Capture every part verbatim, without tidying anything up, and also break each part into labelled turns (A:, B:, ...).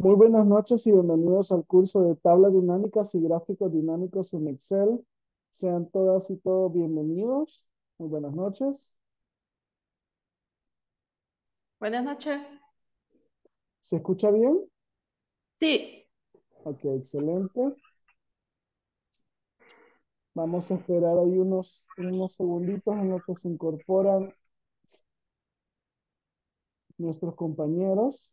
A: Muy buenas noches y bienvenidos al curso de tablas dinámicas y gráficos dinámicos en Excel. Sean todas y todos bienvenidos. Muy buenas noches.
B: Buenas noches.
A: ¿Se escucha bien?
B: Sí,
A: Ok, excelente. Vamos a esperar ahí unos, unos segunditos en lo que se incorporan nuestros compañeros.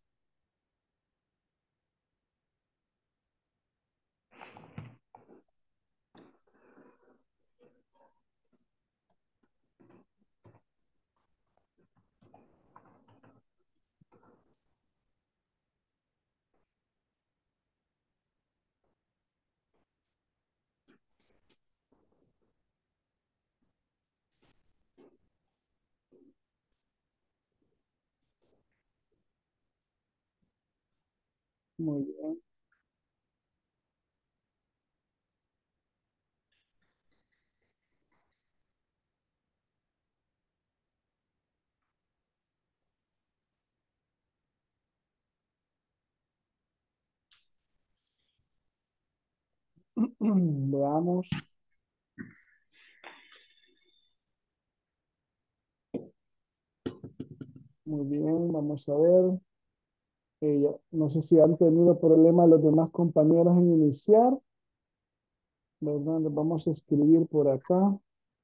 A: Muy bien. Veamos. Muy bien, vamos a ver. Eh, ya- no sé si han tenido problemas los demás compañeros en iniciar, ¿verdad? Les vamos a escribir por acá,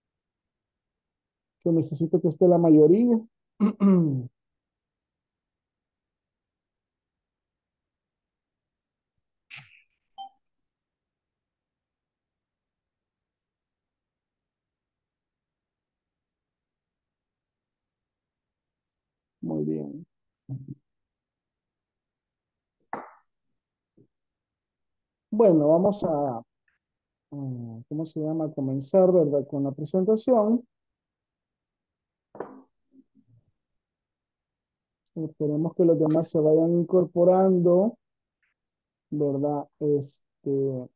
A: que necesito que esté la mayoría. Muy bien. Bueno, vamos a, mm, ¿cómo se llama? Comenzar, ¿verdad? Con la presentación. Esperemos que los demás se vayan incorporando, ¿verdad? Este,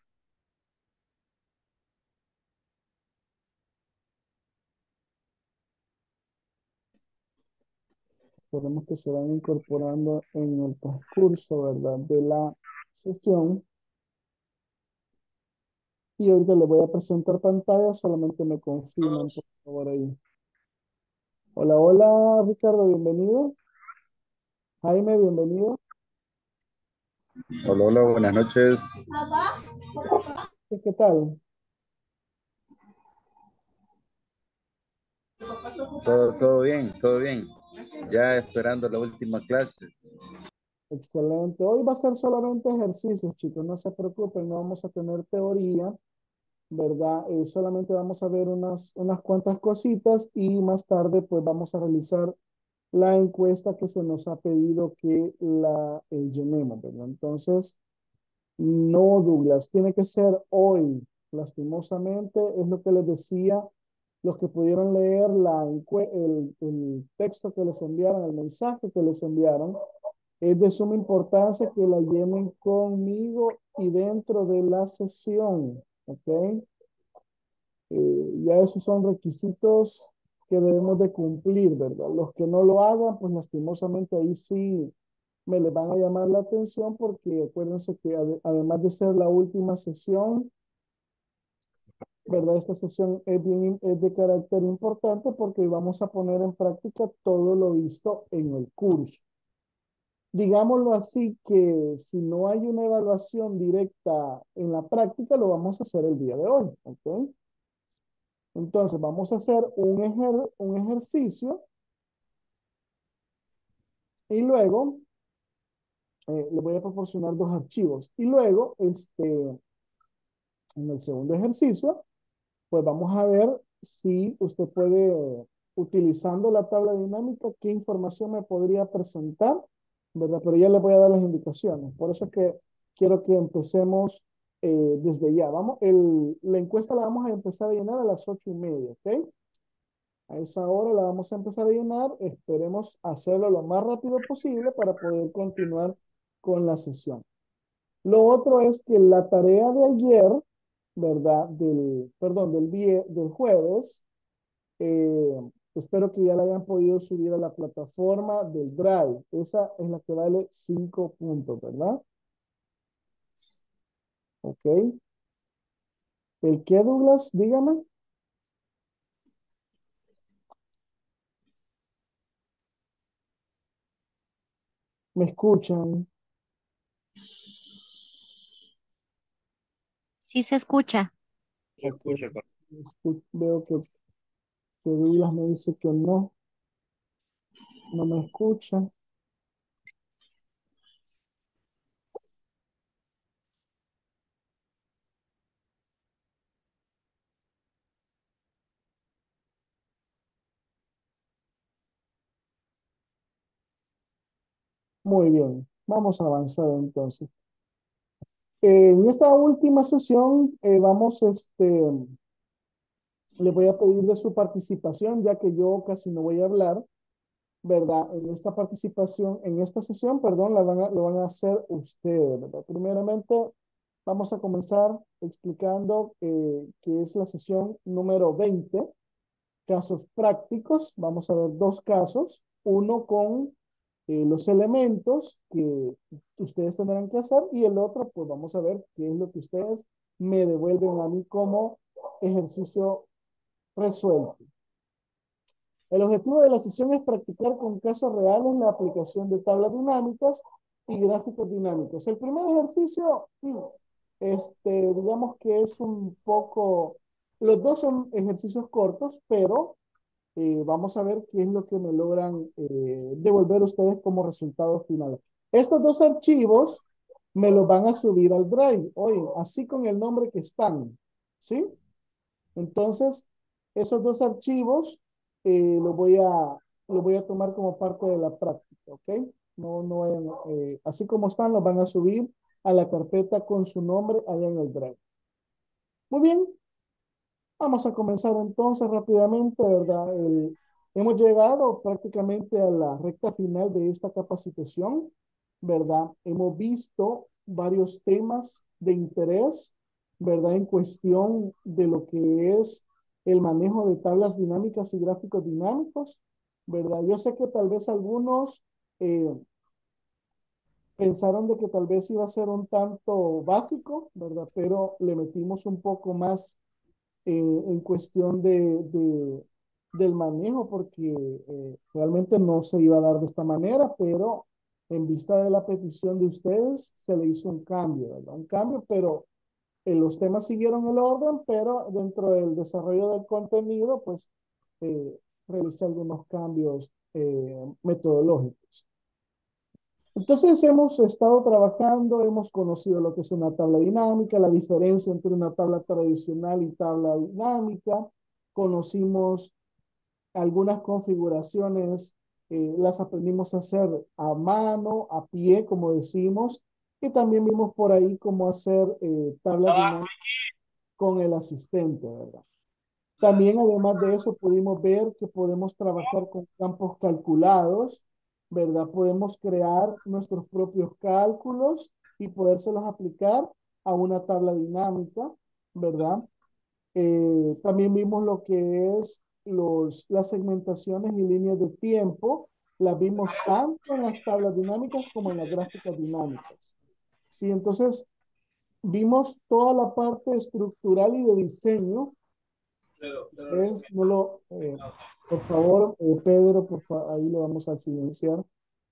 A: esperemos que se vayan incorporando en el transcurso, ¿verdad? De la sesión. Y ahorita les voy a presentar pantalla, solamente me confirman, por favor, ahí. Hola, hola, Ricardo, bienvenido. Jaime, bienvenido.
C: Hola, hola, buenas noches.
A: ¿Y ¿Qué tal?
C: Todo, todo bien, todo bien. Ya esperando la última clase.
A: Excelente. Hoy va a ser solamente ejercicios, chicos, no se preocupen, no vamos a tener teoría, ¿verdad? Eh, solamente vamos a ver unas, unas cuantas cositas y más tarde pues vamos a realizar la encuesta que se nos ha pedido que la eh, llenemos, ¿verdad? Entonces, no, Douglas, tiene que ser hoy, lastimosamente, es lo que les decía, los que pudieron leer la encue- el, el texto que les enviaron, el mensaje que les enviaron, es de suma importancia que la llenen conmigo y dentro de la sesión, ¿ok? Eh, ya esos son requisitos que debemos de cumplir, ¿verdad? Los que no lo hagan, pues lastimosamente ahí sí me les van a llamar la atención porque acuérdense que ade- además de ser la última sesión, ¿verdad? Esta sesión es, bien, es de carácter importante porque vamos a poner en práctica todo lo visto en el curso. Digámoslo así que si no hay una evaluación directa en la práctica, lo vamos a hacer el día de hoy, ¿ok? Entonces vamos a hacer un, ejer- un ejercicio y luego eh, le voy a proporcionar dos archivos. Y luego, este, en el segundo ejercicio, pues vamos a ver si usted puede, utilizando la tabla dinámica, qué información me podría presentar, ¿verdad? Pero ya le voy a dar las indicaciones. Por eso es que quiero que empecemos eh, desde ya. Vamos, el, la encuesta la vamos a empezar a llenar a las ocho y media, ¿ok? A esa hora la vamos a empezar a llenar. Esperemos hacerlo lo más rápido posible para poder continuar con la sesión. Lo otro es que la tarea de ayer, ¿verdad? Del, perdón, del, vie- del jueves, eh, Espero que ya la hayan podido subir a la plataforma del Drive. Esa es la que vale cinco puntos, ¿verdad? Ok. ¿El qué, Douglas? Dígame. ¿Me escuchan?
D: Sí se escucha.
A: Ok. Escu- Veo que, que Douglas me dice que no, no me escucha. Muy bien. Vamos a avanzar entonces. Eh, en esta última sesión eh, vamos, este, le voy a pedir de su participación, ya que yo casi no voy a hablar, ¿verdad? En esta participación, en esta sesión, perdón, la van a, lo van a hacer ustedes, ¿verdad? Primeramente, vamos a comenzar explicando eh, que es la sesión número veinte, casos prácticos. Vamos a ver dos casos, uno con eh, los elementos que ustedes tendrán que hacer y el otro, pues vamos a ver qué es lo que ustedes me devuelven a mí como ejercicio resuelto. El objetivo de la sesión es practicar con casos reales la aplicación de tablas dinámicas y gráficos dinámicos. El primer ejercicio, mm, este, digamos que es un poco, los dos son ejercicios cortos, pero eh, vamos a ver qué es lo que me logran eh, devolver ustedes como resultado final. Estos dos archivos me los van a subir al Drive, oye, así con el nombre que están, ¿sí? Entonces, esos dos archivos eh, los voy a, los voy a tomar como parte de la práctica, ¿ok? No, no, vayan, eh, así como están, los van a subir a la carpeta con su nombre allá en el Drive. Muy bien, vamos a comenzar entonces rápidamente, ¿verdad? El- hemos llegado prácticamente a la recta final de esta capacitación, ¿verdad? Hemos visto varios temas de interés, ¿verdad? En cuestión de lo que es el manejo de tablas dinámicas y gráficos dinámicos, ¿verdad? Yo sé que tal vez algunos eh, pensaron de que tal vez iba a ser un tanto básico, ¿verdad? Pero le metimos un poco más eh, en cuestión de, de- del manejo, porque eh, realmente no se iba a dar de esta manera, pero en vista de la petición de ustedes, se le hizo un cambio, ¿verdad? Un cambio, pero eh, los temas siguieron el orden, pero dentro del desarrollo del contenido, pues eh, realicé algunos cambios eh, metodológicos. Entonces hemos estado trabajando, hemos conocido lo que es una tabla dinámica, la diferencia entre una tabla tradicional y tabla dinámica. Conocimos algunas configuraciones, eh, las aprendimos a hacer a mano, a pie, como decimos, y también vimos por ahí cómo hacer eh, tablas dinámicas con el asistente, ¿verdad? También, además de eso, pudimos ver que podemos trabajar con campos calculados, ¿verdad? Podemos crear nuestros propios cálculos y podérselos aplicar a una tabla dinámica, ¿verdad? Eh, también vimos lo que es los, las segmentaciones y líneas de tiempo. Las vimos tanto en las tablas dinámicas como en las gráficas dinámicas. Sí, entonces vimos toda la parte estructural y de diseño. Ustedes no lo, eh, por favor, eh, Pedro, por fa- ahí lo vamos a silenciar.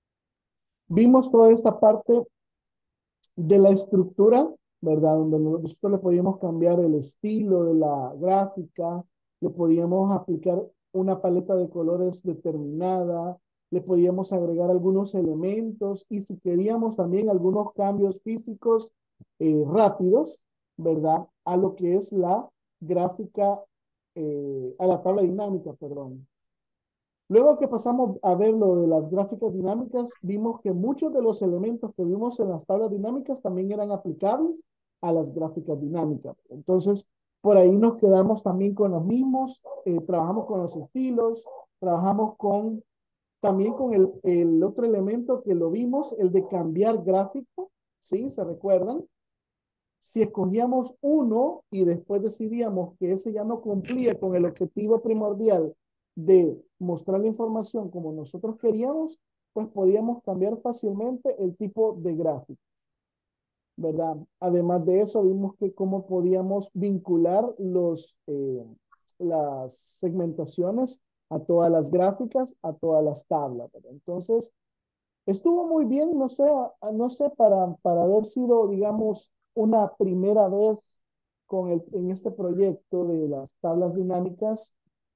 A: Vimos toda esta parte de la estructura, ¿verdad? Donde nosotros le podíamos cambiar el estilo de la gráfica, le podíamos aplicar una paleta de colores determinada, le podíamos agregar algunos elementos y si queríamos también algunos cambios físicos eh, rápidos, ¿verdad? A lo que es la gráfica, eh, a la tabla dinámica, perdón. Luego que pasamos a ver lo de las gráficas dinámicas, vimos que muchos de los elementos que vimos en las tablas dinámicas también eran aplicables a las gráficas dinámicas. Entonces, por ahí nos quedamos también con los mismos, eh, trabajamos con los estilos, trabajamos con también con el, el otro elemento que lo vimos, el de cambiar gráfico, ¿sí? ¿Se recuerdan? Si escogíamos uno y después decidíamos que ese ya no cumplía con el objetivo primordial de mostrar la información como nosotros queríamos, pues podíamos cambiar fácilmente el tipo de gráfico, ¿verdad? Además de eso, vimos que cómo podíamos vincular los, eh, las segmentaciones a todas las gráficas, a todas las tablas, ¿verdad? Entonces, estuvo muy bien, no sé, a- no sé, para, para haber sido, digamos, una primera vez con el, en este proyecto de las tablas dinámicas.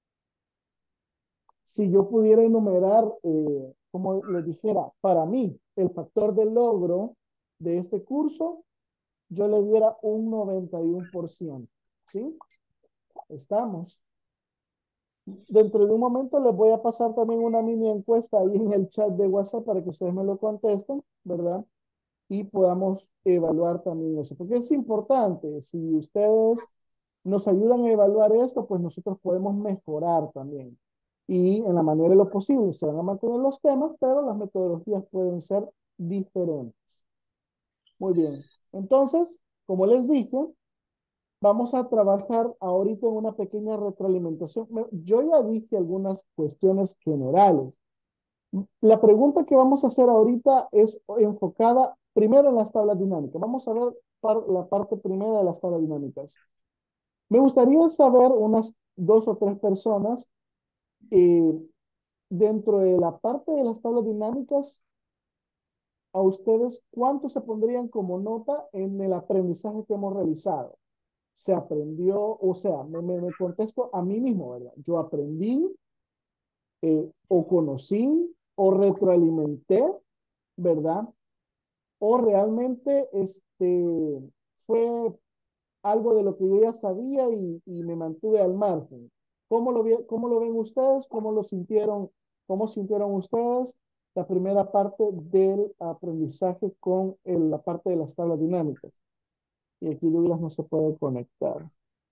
A: Si yo pudiera enumerar, eh, como les dijera, para mí, el factor de logro de este curso, yo le diera un noventa y uno por ciento. ¿Sí? Estamos. Dentro de un momento les voy a pasar también una mini encuesta ahí en el chat de WhatsApp para que ustedes me lo contesten, ¿verdad? Y podamos evaluar también eso, porque es importante. Si ustedes nos ayudan a evaluar esto, pues nosotros podemos mejorar también. Y en la manera de lo posible se van a mantener los temas, pero las metodologías pueden ser diferentes. Muy bien. Entonces, como les dije, vamos a trabajar ahorita en una pequeña retroalimentación. Me- Yo ya dije algunas cuestiones generales. La pregunta que vamos a hacer ahorita es enfocada primero en las tablas dinámicas. Vamos a ver par- la parte primera de las tablas dinámicas. Me gustaría saber unas dos o tres personas eh, dentro de la parte de las tablas dinámicas, a ustedes, ¿cuánto se pondrían como nota en el aprendizaje que hemos realizado? Se aprendió, o sea, me, me, me contesto a mí mismo, ¿verdad? Yo aprendí, eh, o conocí, o retroalimenté, ¿verdad? O realmente este, fue algo de lo que yo ya sabía y, y me mantuve al margen. ¿Cómo lo, vi- cómo lo ven ustedes? ¿Cómo lo sintieron? ¿Cómo sintieron ustedes la primera parte del aprendizaje con el- la parte de las tablas dinámicas? Y aquí Douglas no se puede conectar.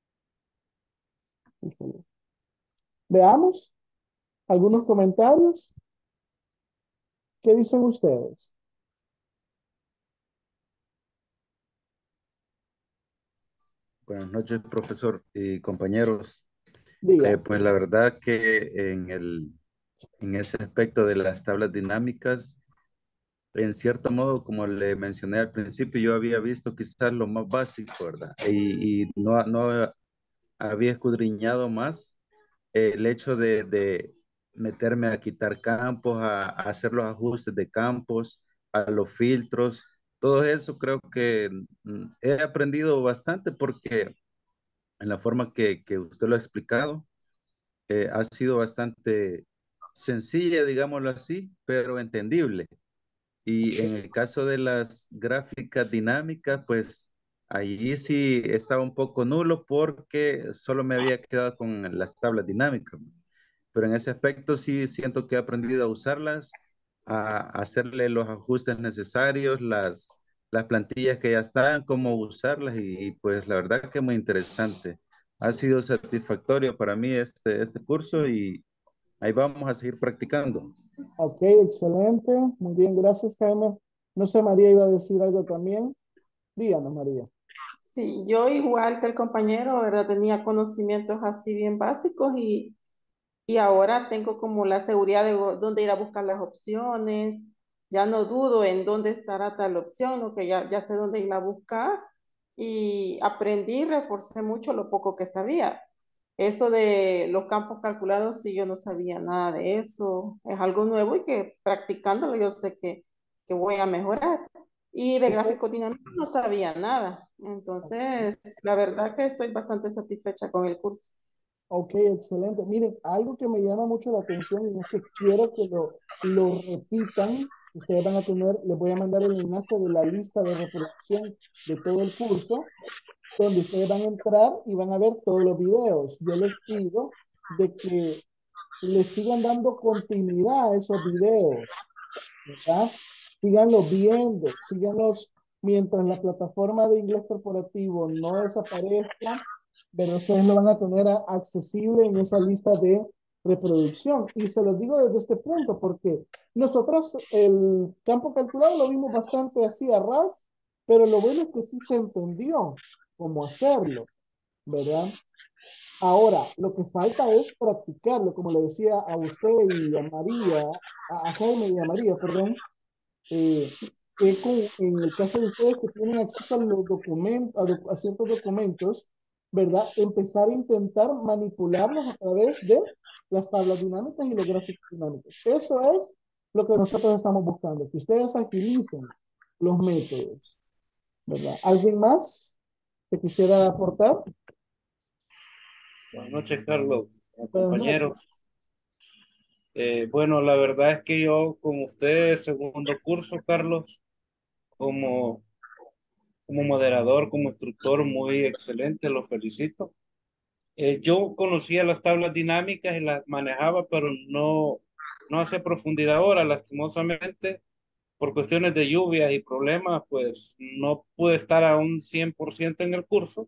A: Híjole. Veamos algunos comentarios. ¿Qué dicen ustedes?
C: Buenas noches, profesor y compañeros.
A: Diga.
C: Eh, pues la verdad que en el, en ese aspecto de las tablas dinámicas, en cierto modo, como le mencioné al principio, yo había visto quizás lo más básico, ¿verdad? Y, y no, no había escudriñado más eh, el hecho de, de meterme a quitar campos, a, a hacer los ajustes de campos, a los filtros. Todo eso creo que mm, he aprendido bastante porque en la forma que, que usted lo ha explicado, eh, ha sido bastante sencilla, digámoslo así, pero entendible. Y en el caso de las gráficas dinámicas, pues ahí sí estaba un poco nulo porque solo me había quedado con las tablas dinámicas. Pero en ese aspecto sí siento que he aprendido a usarlas, a hacerle los ajustes necesarios, las, las plantillas que ya están, cómo usarlas y, y pues la verdad que muy interesante. Ha sido satisfactorio para mí este, este curso y ahí vamos a seguir practicando.
A: Ok, excelente. Muy bien, gracias, Jaime. No sé, María iba a decir algo también. Díganos, María.
B: Sí, yo igual que el compañero, ¿verdad? Tenía conocimientos así bien básicos y, y ahora tengo como la seguridad de go- dónde ir a buscar las opciones. Ya no dudo en dónde estará tal opción, o que ya, ya sé dónde ir a buscar. Y aprendí, reforcé mucho lo poco que sabía. Eso de los campos calculados, sí, yo no sabía nada de eso. Es algo nuevo y que practicándolo yo sé que, que voy a mejorar. Y de
A: Usted,
B: gráfico dinámico no sabía nada. Entonces, la verdad que estoy bastante satisfecha con el curso.
A: ok, excelente. Miren, algo que me llama mucho la atención y es que quiero que lo, lo repitan. Ustedes van a tener, les voy a mandar el enlace de la lista de reproducción de todo el curso, donde ustedes van a entrar y van a ver todos los videos. Yo les pido de que le sigan dando continuidad a esos videos, ¿verdad? Síganlos viendo, síganlos mientras la plataforma de inglés corporativo no desaparezca, pero ustedes lo van a tener a- accesible en esa lista de reproducción. Y se los digo desde este punto, porque nosotros el campo calculado lo vimos bastante así a ras, pero lo bueno es que sí se entendió cómo hacerlo, ¿verdad? Ahora, lo que falta es practicarlo, como le decía a usted y a María, a, a Jaime y a María, perdón, eh, que con- en el caso de ustedes que tienen acceso a los documentos, a, doc- a ciertos documentos, ¿verdad? Empezar a intentar manipularlos a través de las tablas dinámicas y los gráficos dinámicos. Eso es lo que nosotros estamos buscando, que ustedes agilicen los métodos, ¿verdad? ¿Alguien más que quisiera aportar?
D: Buenas noches, Carlos, eh,
A: Buenas
D: compañero.
A: noches.
D: Eh, bueno, la verdad es que yo, como usted, segundo curso, Carlos, como, como moderador, como instructor, muy excelente, lo felicito. Eh, yo conocía las tablas dinámicas y las manejaba, pero no, no hace profundidad ahora, lastimosamente, por cuestiones de lluvias y problemas, pues no pude estar a un cien por ciento en el curso,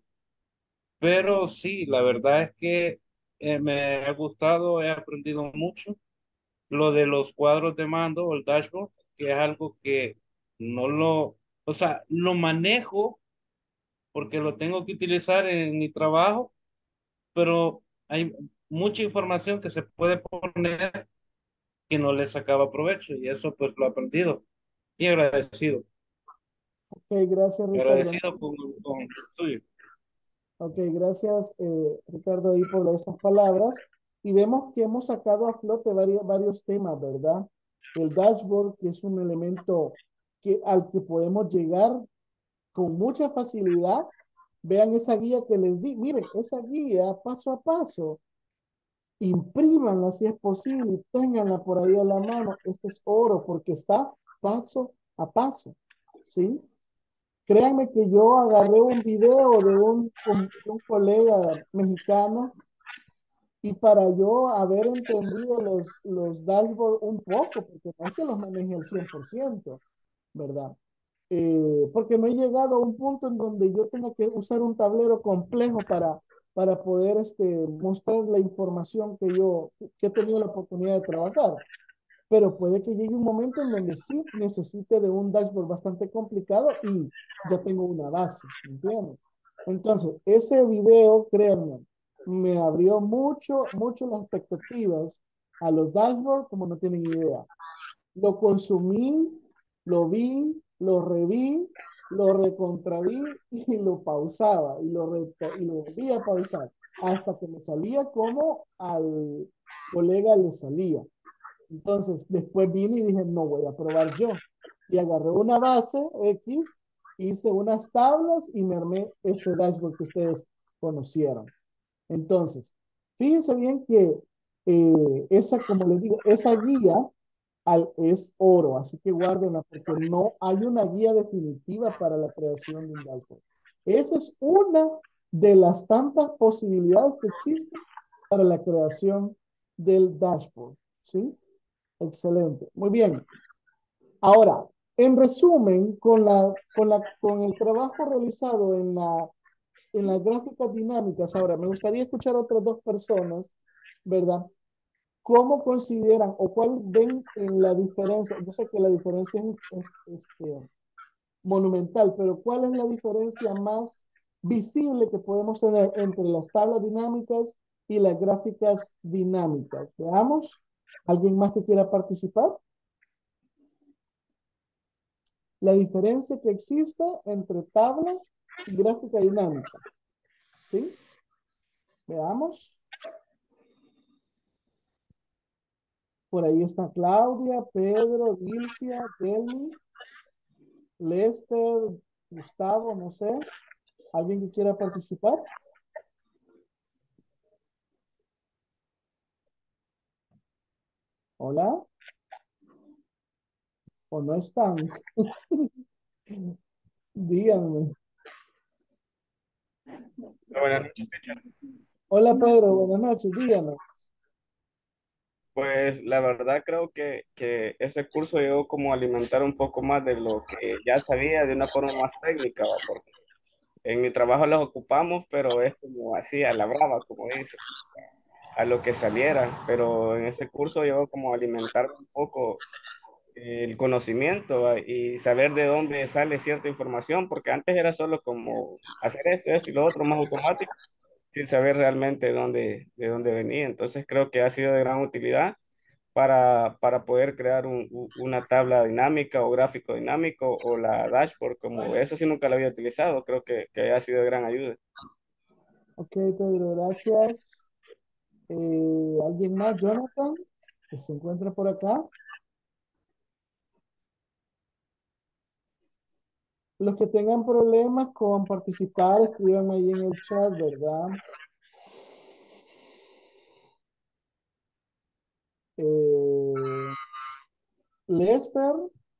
D: pero sí, la verdad es que eh, me ha gustado, he aprendido mucho lo de los cuadros de mando o el dashboard, que es algo que no lo, o sea, lo manejo porque lo tengo que utilizar en mi trabajo, pero hay mucha información que se puede poner que no le sacaba provecho y eso pues lo he aprendido y agradecido,
A: Ok, gracias, Ricardo.
D: agradecido con, con el estudio.
A: Ok, gracias, eh, Ricardo, ahí por esas palabras. Y vemos que hemos sacado a flote varios, varios temas, ¿verdad? El dashboard, que es un elemento que, al que podemos llegar con mucha facilidad. Vean esa guía que les di. Miren, esa guía paso a paso. Imprímanla si es posible y ténganla por ahí a la mano. Este es oro porque está paso a paso. ¿Sí? Créanme que yo agarré un video de un, com- de un colega mexicano y para yo haber entendido los, los dashboards un poco, porque no es que los maneje al cien por ciento, ¿verdad? Eh, porque no he llegado a un punto en donde yo tenga que usar un tablero complejo para, para poder este, mostrar la información que yo que he tenido la oportunidad de trabajar. Pero puede que llegue un momento en donde sí necesite de un dashboard bastante complicado y ya tengo una base, ¿me entiendes? Entonces, ese video, créanme, me abrió mucho, mucho las expectativas a los dashboards, como no tienen idea. Lo consumí, lo vi, lo reví, lo recontraví y lo pausaba y lo, re- y lo volvía a pausar hasta que me salía como al colega le salía. Entonces, después vine y dije, no voy a probar yo. Y agarré una base X, hice unas tablas y me armé ese dashboard que ustedes conocieron. Entonces, fíjense bien que eh, esa, como les digo, esa guía al, es oro, así que guárdenla porque no hay una guía definitiva para la creación de un dashboard. Esa es una de las tantas posibilidades que existen para la creación del dashboard, ¿sí? Excelente. Muy bien. Ahora, en resumen, con la, con la, con el trabajo realizado en la, en las gráficas dinámicas, ahora me gustaría escuchar a otras dos personas, ¿verdad? ¿Cómo consideran o cuál ven en la diferencia? Yo sé que la diferencia es, es, este, monumental, pero ¿cuál es la diferencia más visible que podemos tener entre las tablas dinámicas y las gráficas dinámicas? Veamos. ¿Alguien más que quiera participar? La diferencia que existe entre tabla y gráfica dinámica. ¿Sí? Veamos. Por ahí está Claudia, Pedro, Dilcia, Delmi, Lester, Gustavo, no sé. ¿Alguien que quiera participar? Hola. ¿O no están? Díganme.
E: Buenas noches, teacher.
A: Hola Pedro, buenas noches, díganme.
E: Pues la verdad creo que, que ese curso llegó como a alimentar un poco más de lo que ya sabía de una forma más técnica, ¿va? Porque en mi trabajo los ocupamos, pero es como así, a la brava, como dice, a lo que saliera. Pero en ese curso llegó como a alimentar un poco el conocimiento, ¿va? Y saber de dónde sale cierta información, porque antes era solo como hacer esto, esto y lo otro más automático. sin saber realmente de dónde, de dónde venía. Entonces creo que ha sido de gran utilidad para, para poder crear un- u- una tabla dinámica o gráfico dinámico o la dashboard, como eso sí nunca la había utilizado, creo que, que ha sido de gran ayuda.
A: Ok, Pedro, gracias. Eh, ¿alguien más? Jonathan, que se encuentra por acá. Los que tengan problemas con participar, escríbanme ahí en el chat, ¿verdad? Eh, Lester,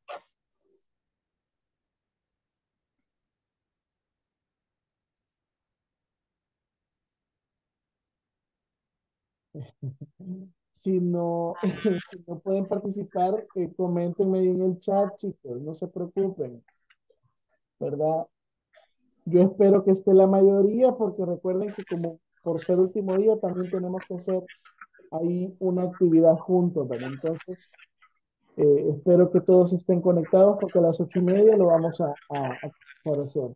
A: si no, si no pueden participar, eh, coméntenme ahí en el chat, chicos, no se preocupen, ¿verdad? Yo espero que esté la mayoría, porque recuerden que como por ser último día, también tenemos que hacer ahí una actividad juntos, ¿verdad? Entonces, eh, espero que todos estén conectados, porque a las ocho y media lo vamos a, a, a comenzar a hacer.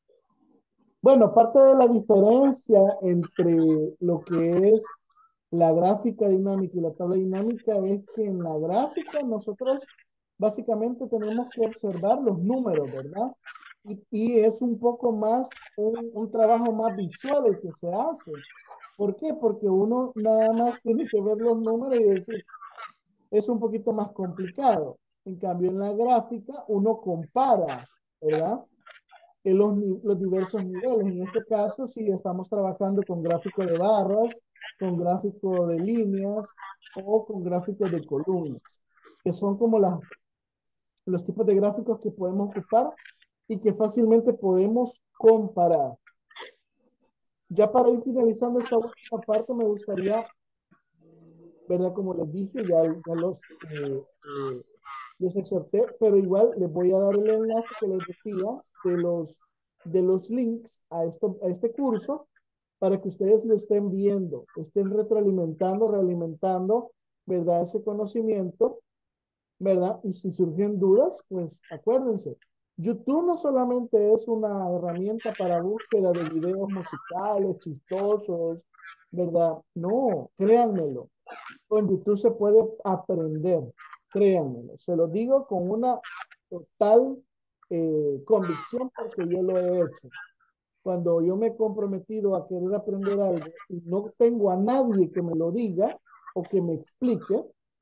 A: Bueno, parte de la diferencia entre lo que es la gráfica dinámica y la tabla dinámica es que en la gráfica nosotros básicamente tenemos que observar los números, ¿verdad? Y, y es un poco más, un, un trabajo más visual el que se hace. ¿Por qué? Porque uno nada más tiene que ver los números y decir, es un poquito más complicado. En cambio, en la gráfica uno compara, ¿verdad? En los, ni- los diversos niveles. En este caso, sí estamos trabajando con gráfico de barras, con gráfico de líneas o con gráficos de columnas, que son como las, los tipos de gráficos que podemos ocupar y que fácilmente podemos comparar. Ya para ir finalizando esta última parte, me gustaría, ¿verdad? Como les dije, ya, ya los, eh, eh, los exhorté, pero igual les voy a dar el enlace que les decía de los, de los links a, esto, a este curso para que ustedes lo estén viendo, estén retroalimentando, realimentando, ¿verdad? Ese conocimiento, ¿verdad? Y si surgen dudas, pues acuérdense, YouTube no solamente es una herramienta para búsqueda de videos musicales, chistosos, ¿verdad? No, créanmelo, con YouTube se puede aprender, créanmelo. Se lo digo con una total eh, convicción porque yo lo he hecho. Cuando yo me he comprometido a querer aprender algo y no tengo a nadie que me lo diga o que me explique,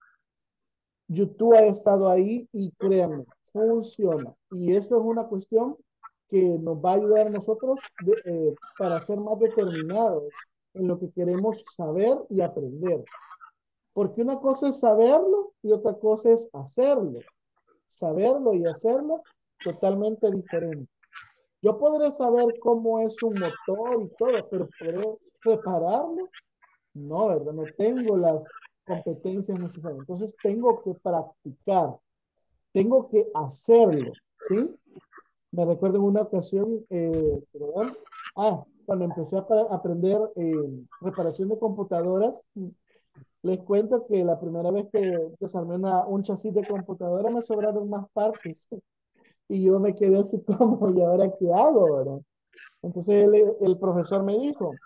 A: YouTube ha estado ahí y créanme, funciona. Y eso es una cuestión que nos va a ayudar a nosotros de, eh, para ser más determinados en lo que queremos saber y aprender. Porque una cosa es saberlo y otra cosa es hacerlo. Saberlo y hacerlo totalmente diferente. Yo podré saber cómo es un motor y todo, pero podré repararlo. No, ¿verdad? No tengo las competencias necesarias. Entonces tengo que practicar, tengo que hacerlo, ¿sí? Me recuerdo en una ocasión, eh, perdón, ah, cuando empecé a pra- aprender eh, reparación de computadoras, les cuento que la primera vez que desarmé una, un chasis de computadora me sobraron más partes y yo me quedé así como, ¿y ahora qué hago, verdad? Entonces el, el profesor me dijo,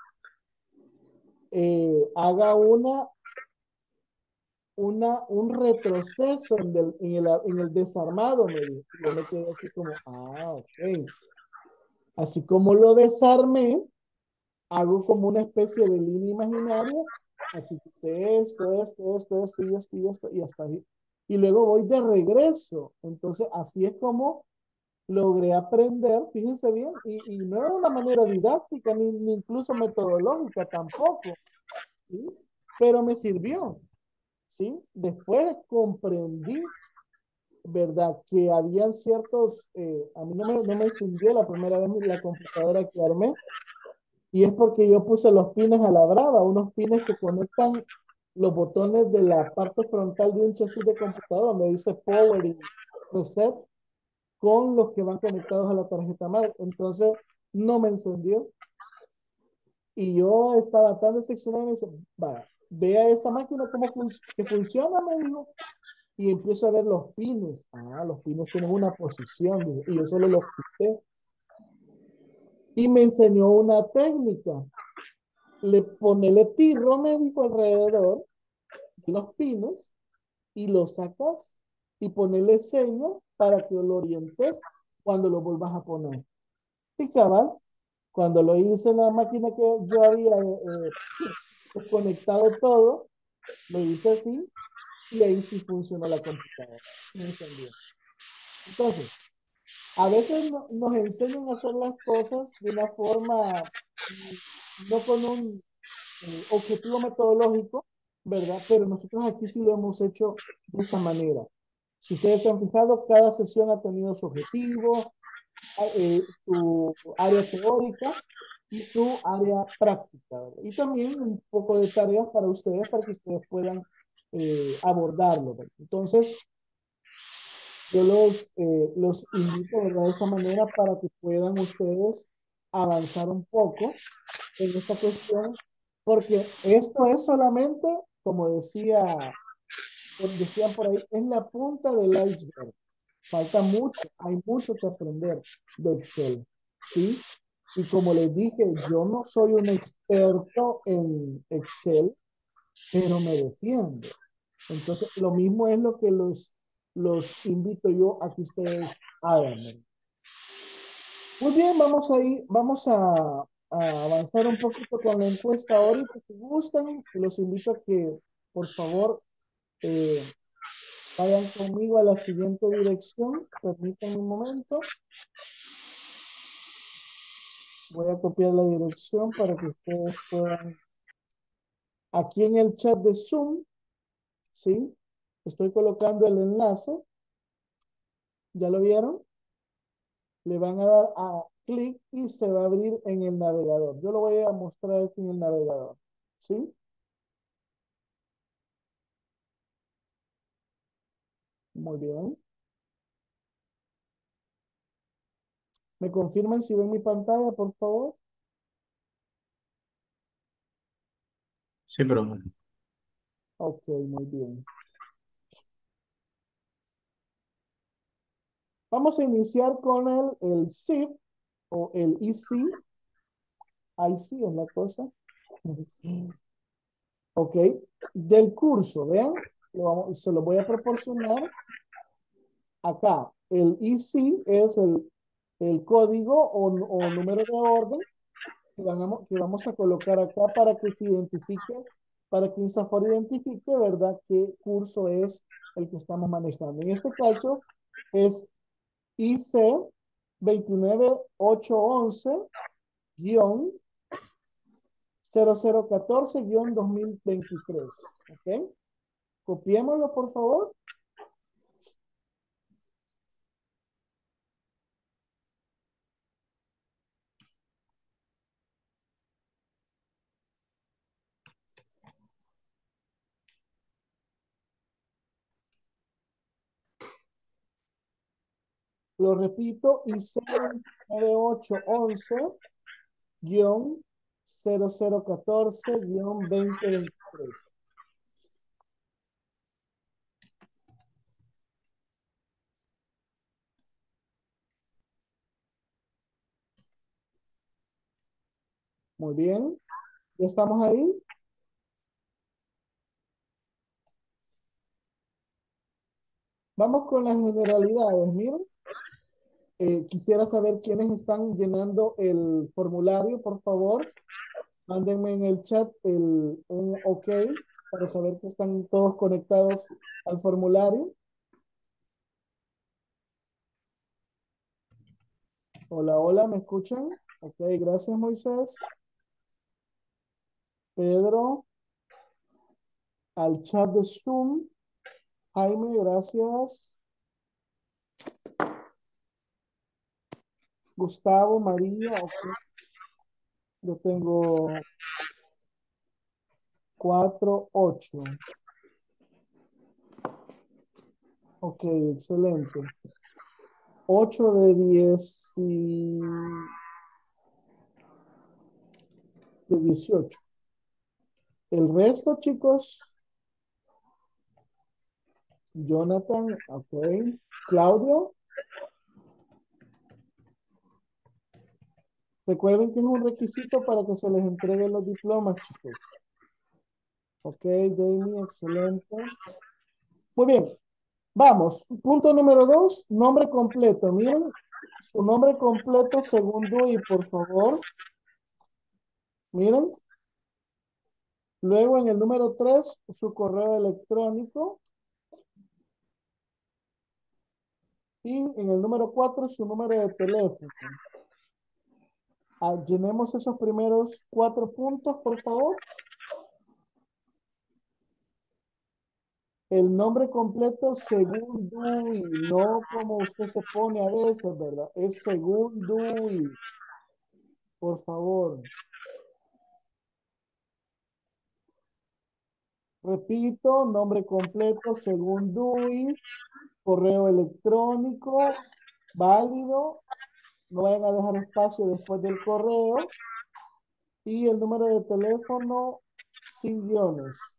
A: eh, haga una, una, un retroceso en, del- en el, en el desarmado, me dijo. Y yo me quedé así como, ah, ok. Así como lo desarmé, hago como una especie de línea imaginaria. Aquí quité esto, esto, esto, esto y esto y esto y hasta ahí. Y luego voy de regreso. Entonces, así es como logré aprender, fíjense bien, y, y no era una manera didáctica ni, ni incluso metodológica tampoco, ¿sí? Pero me sirvió, ¿sí? Después comprendí, ¿verdad? Que habían ciertos, eh, a mí no me, no me encendió la primera vez la computadora que armé, y es porque yo puse los pines a la brava, unos pines que conectan los botones de la parte frontal de un chasis de computadora, donde dice Power y Reset, con los que van conectados a la tarjeta madre. Entonces, no me encendió. Y yo estaba tan decepcionado y me dice, vaya, vea esta máquina cómo fun que funciona, me dijo. Y empiezo a ver los pines. Ah, los pines tienen una posición, dijo, y yo solo los quité. Y me enseñó una técnica. le ponele pirro médico alrededor de los pines y lo sacas y ponele señas para que lo orientes cuando lo vuelvas a poner. Y cabal, cuando lo hice en la máquina que yo había eh, desconectado todo, lo hice así y ahí sí funcionó la computadora. Sí encendió. Entonces, a veces no- nos enseñan a hacer las cosas de una forma, mm, no con un eh, objetivo metodológico, ¿verdad? Pero nosotros aquí sí lo hemos hecho de esa manera. Si ustedes se han fijado, cada sesión ha tenido su objetivo, a- eh, su área teórica y su área práctica, ¿verdad? Y también un poco de tareas para ustedes, para que ustedes puedan eh, abordarlo, ¿verdad? Entonces, yo los, eh, los invito, ¿verdad? De esa manera para que puedan ustedes avanzar un poco en esta cuestión, porque esto es solamente, como decía, por- decían por ahí, es la punta del iceberg. Falta mucho, hay mucho que aprender de Excel, ¿sí? Y como les dije, yo no soy un experto en Excel, pero me defiendo. Entonces, lo mismo es lo que los, los invito yo a que ustedes hagan. Muy bien, vamos a ir, vamos a, a avanzar un poquito con la encuesta ahorita, si gustan, los invito a que, por favor, eh, vayan conmigo a la siguiente dirección. Permítanme un momento. Voy a copiar la dirección para que ustedes puedan, aquí en el chat de Zoom, ¿sí? Estoy colocando el enlace. ¿Ya lo vieron? Le van a dar a clic y se va a abrir en el navegador. Yo lo voy a mostrar aquí en el navegador, ¿sí? Muy bien. ¿Me confirman si ven mi pantalla, por favor?
F: Sí, profe.
A: Ok, muy bien. Vamos a iniciar con el, el S I F o el I C. Ahí sí es la cosa. Ok, del curso, vean, lo vamos- se lo voy a proporcionar acá. El I C es el, el código o, o número de orden que vamos, que vamos a colocar acá para que se identifique, para que INSAFORP identifique, ¿verdad?, qué curso es el que estamos manejando. En este caso es I C veintinueve mil ochocientos once cero cero catorce dos mil veintitrés. ¿Ok? Copiémoslo, por favor. Lo repito, I C veintinueve mil ochocientos once cero cero catorce dos mil veintitrés. Muy bien. ¿Ya estamos ahí? Vamos con las generalidades. Miren, eh, quisiera saber quiénes están llenando el formulario, por favor. Mándenme en el chat el, un OK para saber que están todos conectados al formulario. Hola, hola, ¿me escuchan? Ok, gracias, Moisés. Pedro, al chat de Zoom. Jaime, gracias. Gustavo, María, ok. Yo tengo cuatro, ocho. Ok, excelente. Ocho de diez y de dieciocho. El resto, chicos, Jonathan, ok. Claudio, Recuerden que es un requisito para que se les entreguen los diplomas, chicos. Ok, Jamie, excelente. Muy bien, vamos. Punto número dos, nombre completo. Miren, su nombre completo según Dewey, por favor. Miren. Luego en el número tres, su correo electrónico. Y en el número cuatro, su número de teléfono. Ah, llenemos esos primeros cuatro puntos, por favor. El nombre completo según Dewey, no como usted se pone a veces, ¿verdad? Es según Dewey, por favor. Repito, nombre completo según Dewey, correo electrónico, válido, no vayan a dejar espacio después del correo, y el número de teléfono sin guiones.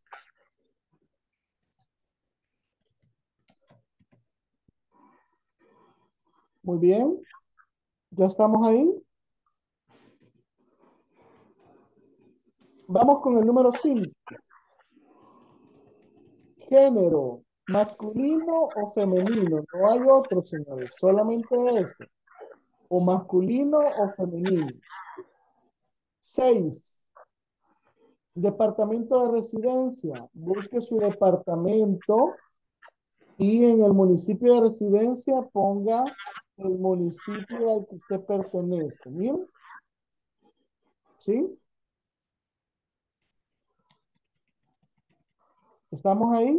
A: Muy bien, ya estamos ahí. Vamos con el número cinco. Género, masculino o femenino. No hay otro, señores, solamente este. O masculino o femenino. Seis. Departamento de residencia. Busque su departamento y en el municipio de residencia ponga el municipio al que usted pertenece. ¿Bien? ¿Sí? ¿Estamos ahí?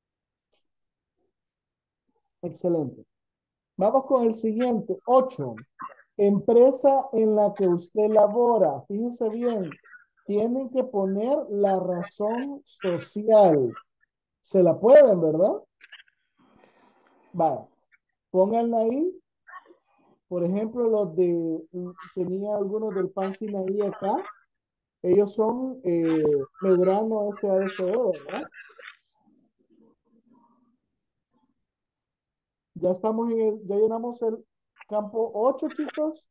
A: Excelente. Vamos con el siguiente. Ocho. Empresa en la que usted labora. Fíjense bien. Tienen que poner la razón social. Se la pueden, ¿verdad? Vale. Pónganla ahí. Por ejemplo, los de, tenía algunos del Pan Sinaí acá. Ellos son eh, Medrano S A S O, ¿verdad? Ya estamos en el, ya llenamos el campo ocho, chicos.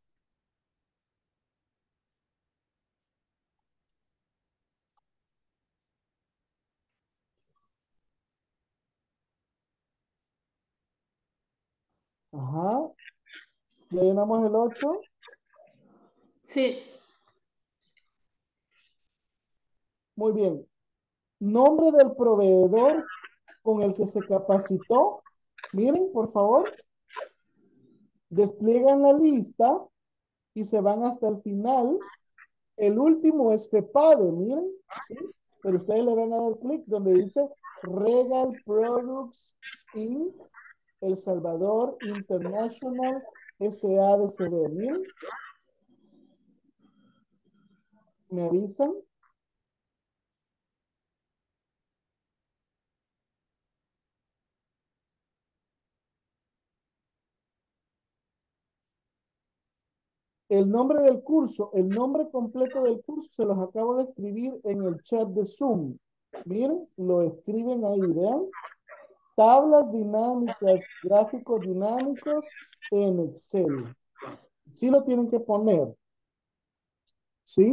A: Ajá. Ya llenamos el ocho.
B: Sí,
A: Muy bien. Nombre del proveedor con el que se capacitó. Miren, por favor. Despliegan la lista y se van hasta el final. El último es FEPADE, miren, ¿sí? Pero ustedes le van a dar clic donde dice Regal Products incorporated. El Salvador International S A D C B. Miren, me avisan. El nombre del curso, el nombre completo del curso se los acabo de escribir en el chat de Zoom. Miren, lo escriben ahí, vean. Tablas dinámicas, gráficos dinámicos en Excel. Sí lo tienen que poner. ¿Sí?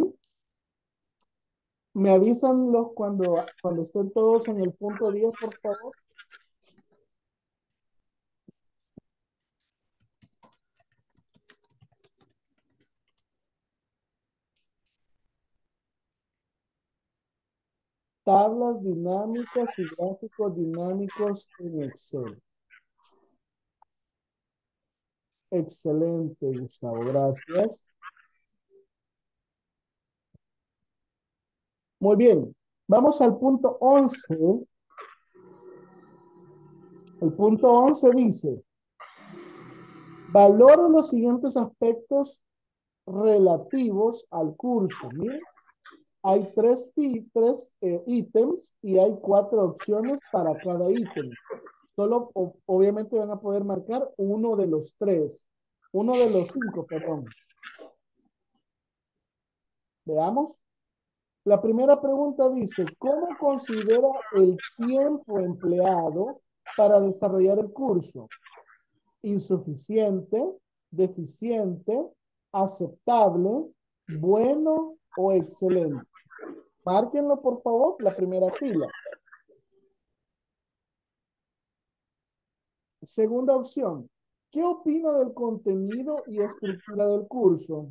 A: Me avisan los cuando, cuando estén todos en el punto diez, por favor. Tablas dinámicas y gráficos dinámicos en Excel. Excelente, Gustavo. Gracias. Muy bien. Vamos al punto once. El punto once dice, valore los siguientes aspectos relativos al curso. Miren, hay tres, í- tres eh, ítems y hay cuatro opciones para cada ítem. Solo, o- obviamente van a poder marcar uno de los tres. Uno de los cinco, perdón. Veamos. La primera pregunta dice, ¿cómo considera el tiempo empleado para desarrollar el curso? Insuficiente, deficiente, aceptable, bueno o excelente. Márquenlo, por favor, la primera fila. Segunda opción. ¿Qué opina del contenido y estructura del curso?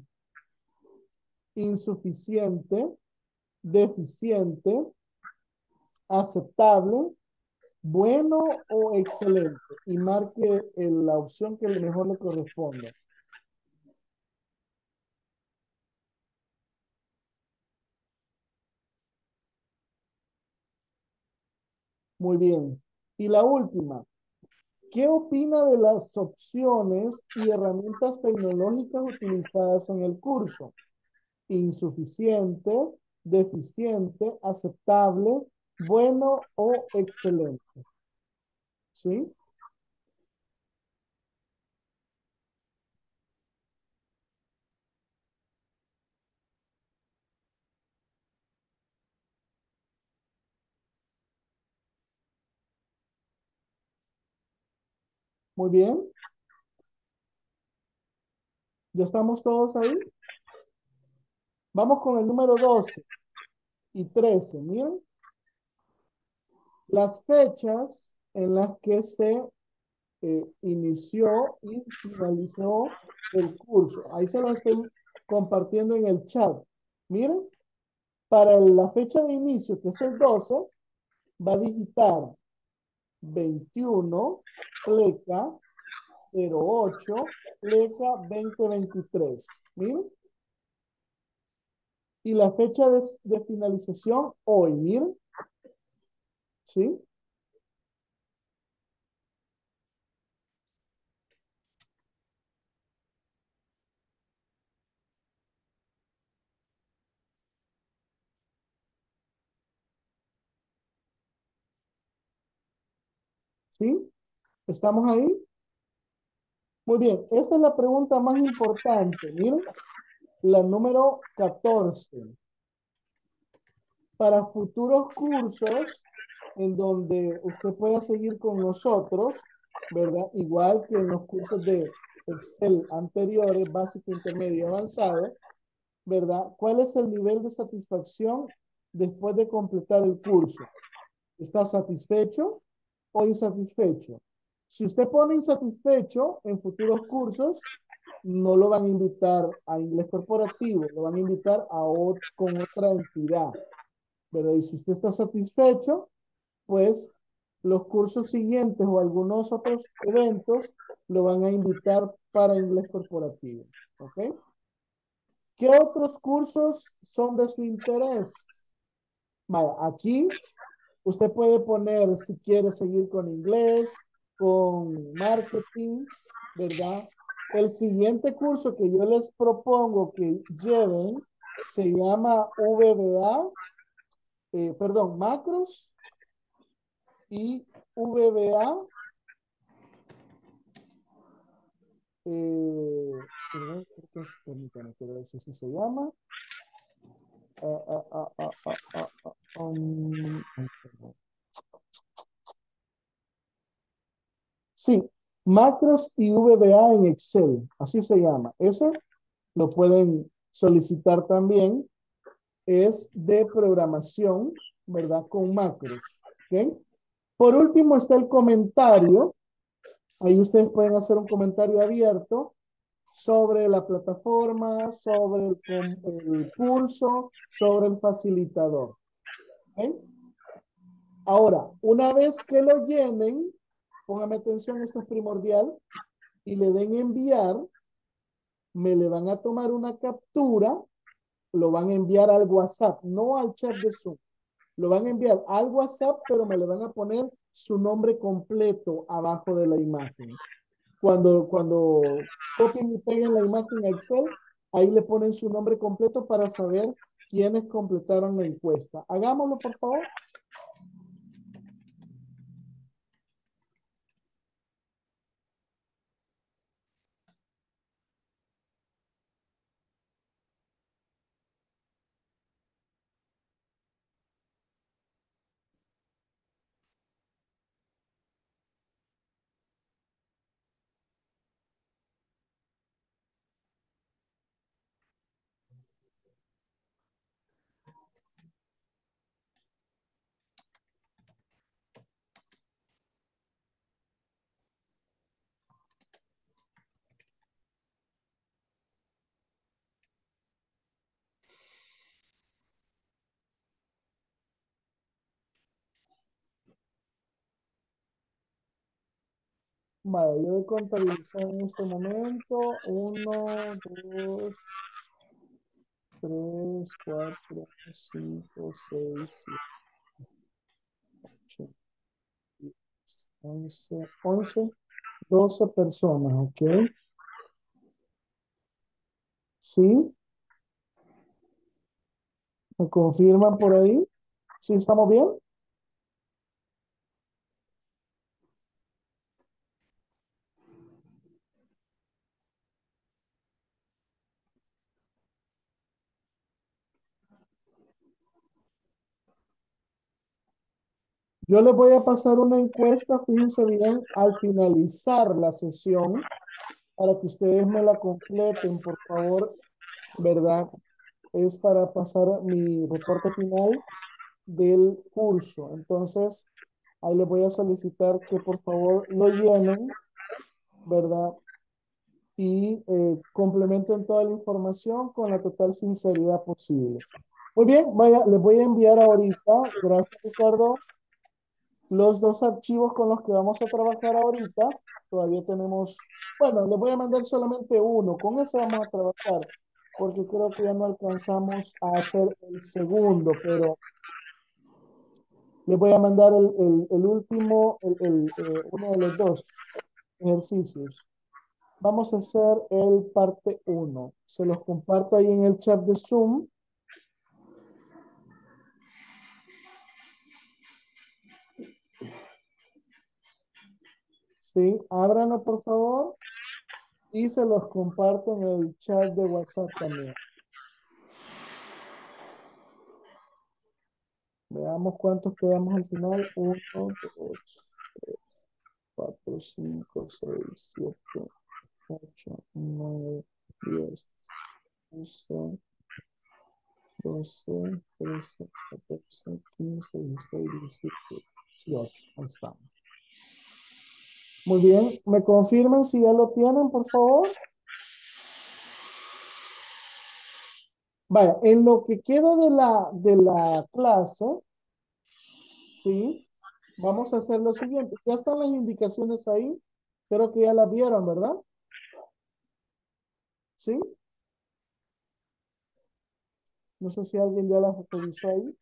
A: Insuficiente, deficiente, aceptable, bueno o excelente. Y marque el- la opción que mejor le corresponda. Muy bien. Y la última. ¿Qué opina de las opciones y herramientas tecnológicas utilizadas en el curso? Insuficiente, deficiente, aceptable, bueno o excelente. ¿Sí? Muy bien. ¿Ya estamos todos ahí? Vamos con el número doce y trece. Miren, las fechas en las que se eh, inició y finalizó el curso. Ahí se lo estoy compartiendo en el chat. Miren, para la fecha de inicio, que es el doce, va a digitar veintiuno, pleca, cero ocho, pleca veinte veintitrés. Miren. Y la fecha de, de finalización, hoy, miren. ¿Sí? ¿Sí? ¿Estamos ahí? Muy bien. Esta es la pregunta más importante. Miren, la número catorce. Para futuros cursos en donde usted pueda seguir con nosotros, ¿verdad? Igual que en los cursos de Excel anteriores, básico, intermedio, avanzado, ¿verdad? ¿Cuál es el nivel de satisfacción después de completar el curso? ¿Está satisfecho o insatisfecho? Si usted pone insatisfecho en futuros cursos, no lo van a invitar a inglés corporativo, lo van a invitar a ot- con otra entidad, ¿verdad? Y si usted está satisfecho, pues los cursos siguientes o algunos otros eventos lo van a invitar para inglés corporativo, ¿ok? ¿Qué otros cursos son de su interés? Vaya, aquí usted puede poner si quiere seguir con inglés, con marketing, ¿verdad? El siguiente curso que yo les propongo que lleven se llama V B A, eh, perdón, macros y V B A, eh, perdón, creo que es, permítame, quiero ver si así se llama. Ah, ah, ah, ah, ah, ah, ah, um, ay, perdón. Sí, macros y V B A en Excel, así se llama. Ese lo pueden solicitar también. Es de programación, ¿verdad? Con macros. ¿Ok? Por último está el comentario. Ahí ustedes pueden hacer un comentario abierto sobre la plataforma, sobre el, com- el curso, sobre el facilitador. ¿Ok? Ahora, una vez que lo llenen, póngame atención, esto es primordial, y le den enviar, me le van a tomar una captura, lo van a enviar al WhatsApp, no al chat de Zoom. Lo van a enviar al WhatsApp, pero me le van a poner su nombre completo abajo de la imagen. Cuando, cuando copien y peguen la imagen a Excel, ahí le ponen su nombre completo para saber quiénes completaron la encuesta. Hagámoslo, por favor. Vale, yo voy a contabilizar en este momento. Uno, dos, tres, cuatro, cinco, seis, siete, ocho, diez, once, once, doce personas, ¿ok? ¿Sí? ¿Me confirman por ahí? ¿Sí estamos bien? Yo les voy a pasar una encuesta, fíjense bien, al finalizar la sesión, para que ustedes me la completen, por favor, ¿verdad? Es para pasar mi reporte final del curso. Entonces, ahí les voy a solicitar que por favor lo llenen, ¿verdad? Y eh, complementen toda la información con la total sinceridad posible. Muy bien, vaya, les voy a enviar ahorita, gracias Ricardo, los dos archivos con los que vamos a trabajar ahorita. Todavía tenemos, bueno, les voy a mandar solamente uno, con ese vamos a trabajar, porque creo que ya no alcanzamos a hacer el segundo, pero les voy a mandar el, el, el último, el, el, eh, uno de los dos ejercicios. Vamos a hacer el parte uno. Se los comparto ahí en el chat de Zoom. Sí, ábranlo por favor y se los comparto en el chat de WhatsApp también. Veamos cuántos quedamos al final. Uno, dos, tres, cuatro, cinco, seis, siete, ocho, nueve, diez, once, doce, trece, catorce, quince, dieciséis, diecisiete, dieciocho. Ahí estamos. Muy bien. ¿Me confirman si ya lo tienen, por favor? Vaya, en lo que queda de la, de la clase, ¿sí? Vamos a hacer lo siguiente. Ya están las indicaciones ahí. Creo que ya las vieron, ¿verdad? ¿Sí? No sé si alguien ya las revisó ahí.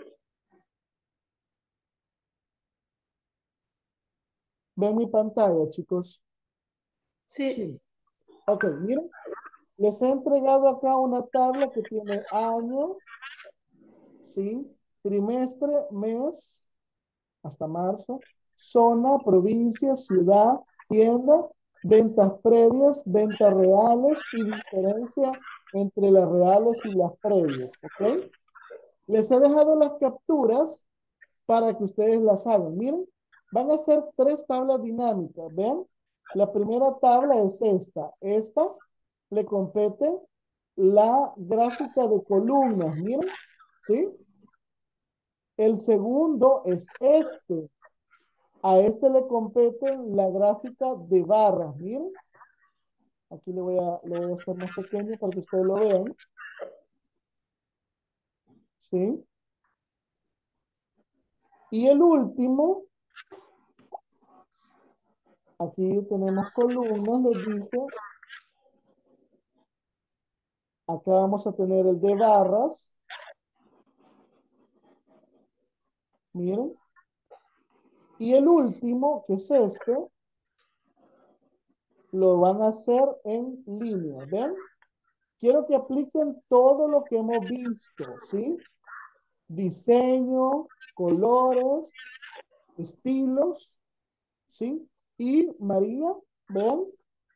A: Ven mi pantalla, chicos.
B: Sí,
A: Sí. Ok, miren. Les he entregado acá una tabla que tiene año, ¿sí? Trimestre, mes, hasta marzo. Zona, provincia, ciudad, tienda, ventas previas, ventas reales y diferencia entre las reales y las previas, ¿ok? Les he dejado las capturas para que ustedes las hagan. Miren, van a ser tres tablas dinámicas. Vean, la primera tabla es esta. Esta le compete la gráfica de columnas. Miren, ¿sí? El segundo es este. A este le compete la gráfica de barras. Miren, aquí le voy a, le voy a hacer más pequeño para que ustedes lo vean. ¿Sí? Y el último, aquí tenemos columnas, les dije. Acá vamos a tener el de barras. Miren. Y el último, que es este, lo van a hacer en línea. ¿Ven? Quiero que apliquen todo lo que hemos visto, ¿sí? Diseño, colores, estilos, ¿sí? Y María, vean,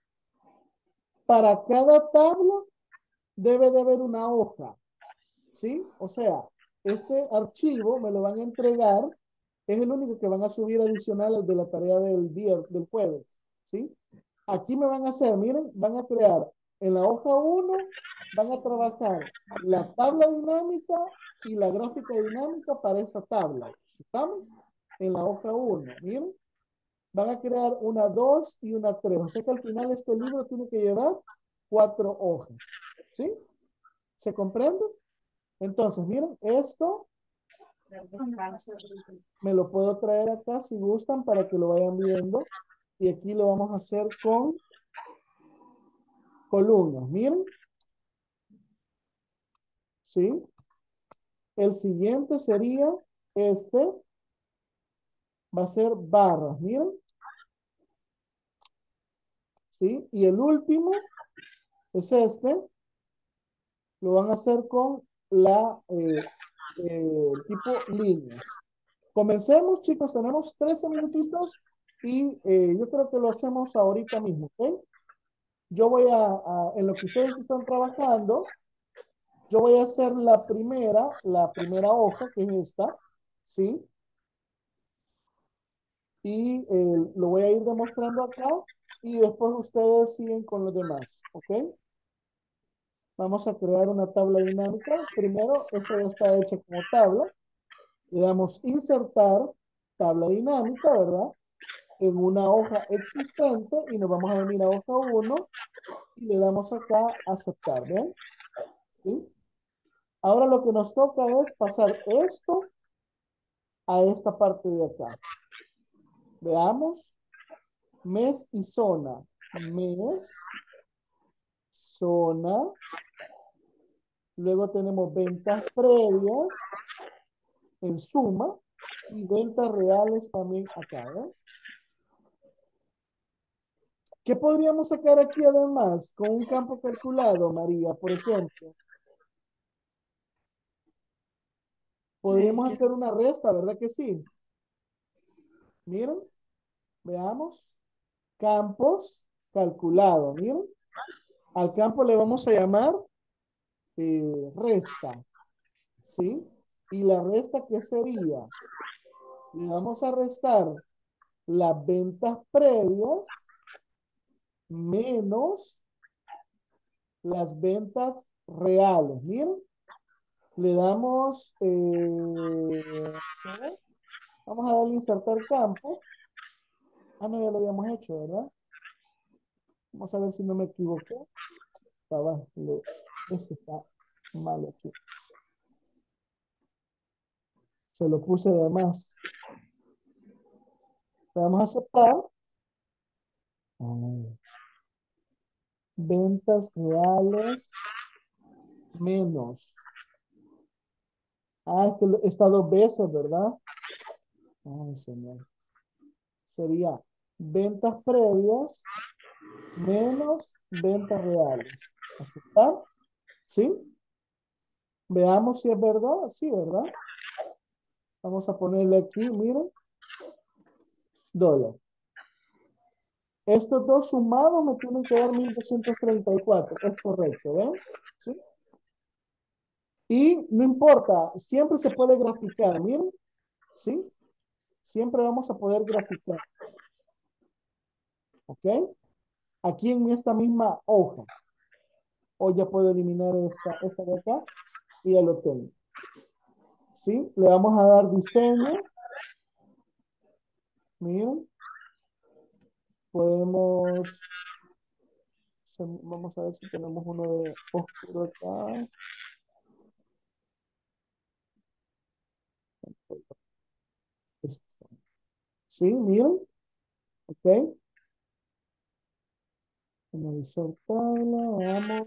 A: para cada tabla debe de haber una hoja, ¿sí? O sea, este archivo me lo van a entregar, es el único que van a subir adicional al de la tarea del día, del jueves, ¿sí? Aquí me van a hacer, miren, van a crear en la hoja uno, van a trabajar la tabla dinámica y la gráfica dinámica para esa tabla. ¿Estamos? En la hoja uno, miren. Van a crear una dos y una tres. O sea que al final este libro tiene que llevar cuatro hojas. ¿Sí? ¿Se comprende? Entonces, miren, esto me lo puedo traer acá si gustan para que lo vayan viendo. Y aquí lo vamos a hacer con columnas. Miren. ¿Sí? El siguiente sería este. Va a ser barras. Miren. ¿Sí? Y el último es este. Lo van a hacer con la eh, eh, tipo líneas. Comencemos, chicos. Tenemos trece minutitos y eh, yo creo que lo hacemos ahorita mismo, ¿ok? Yo voy a, a, en lo que ustedes están trabajando, yo voy a hacer la primera, la primera hoja, que es esta, ¿sí? Y eh, lo voy a ir demostrando acá y después ustedes siguen con los demás, ¿ok? Vamos a crear una tabla dinámica. Primero, esta ya está hecha como tabla. Le damos insertar tabla dinámica, ¿verdad? En una hoja existente y nos vamos a venir a hoja uno y le damos acá aceptar, ¿ven? ¿Sí? Ahora lo que nos toca es pasar esto a esta parte de acá. Veamos. Mes y zona. Mes, zona. Luego tenemos ventas previas en suma y ventas reales también acá, ¿eh? ¿Qué podríamos sacar aquí además con un campo calculado, María? Por ejemplo,
B: Eh,
A: podríamos
B: que-
A: hacer una resta, ¿verdad que sí? Miren, veamos. Campos calculado, miren. Al campo le vamos a llamar eh, resta, ¿sí? Y la resta, ¿qué sería? Le vamos a restar las ventas previas menos las ventas reales. Miren, le damos, eh, ¿qué? Vamos a darle insertar campo. Ah, no, ya lo habíamos hecho, ¿verdad? Vamos a ver si no me equivoqué. Estaba, le, esto está mal aquí. Se lo puse de más. Le vamos a aceptar. Ah, ventas reales menos. Ah, es que lo- está dos veces, ¿verdad? Ay, señor. Sería ventas previas menos ventas reales. ¿Aceptar? ¿Sí? Veamos si es verdad. Sí, ¿verdad? Vamos a ponerle aquí, miren, dólar. Estos dos sumados me tienen que dar mil doscientos treinta y cuatro. Es correcto, ¿ven? ¿Sí? Y no importa, siempre se puede graficar, miren, ¿sí? Siempre vamos a poder graficar, ¿ok? Aquí en esta misma hoja. O ya puedo eliminar esta, esta de acá y ya lo tengo. ¿Sí? Le vamos a dar diseño. Miren, podemos, se- vamos a ver si tenemos uno de oscuro acá. Este. ¿Sí? Miren, ok. Analizar tabla, vamos.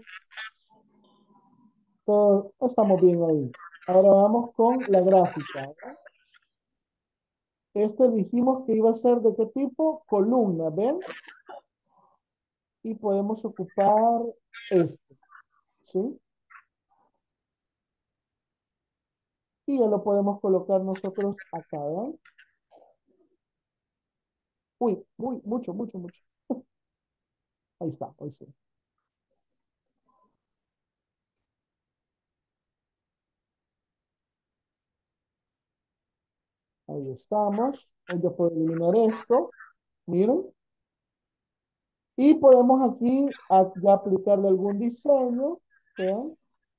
A: Todo, estamos bien ahí. Ahora vamos con la gráfica, ¿verdad? Este dijimos que iba a ser de qué tipo, columna, ¿ven? Y podemos ocupar este, ¿sí? Y ya lo podemos colocar nosotros acá, ¿ven? Uy, muy, mucho, mucho, mucho. Ahí está, ahí sí. Ahí estamos. Hoy ya puedo eliminar esto. Miren. Y podemos aquí a- ya aplicarle algún diseño. ¿Ven?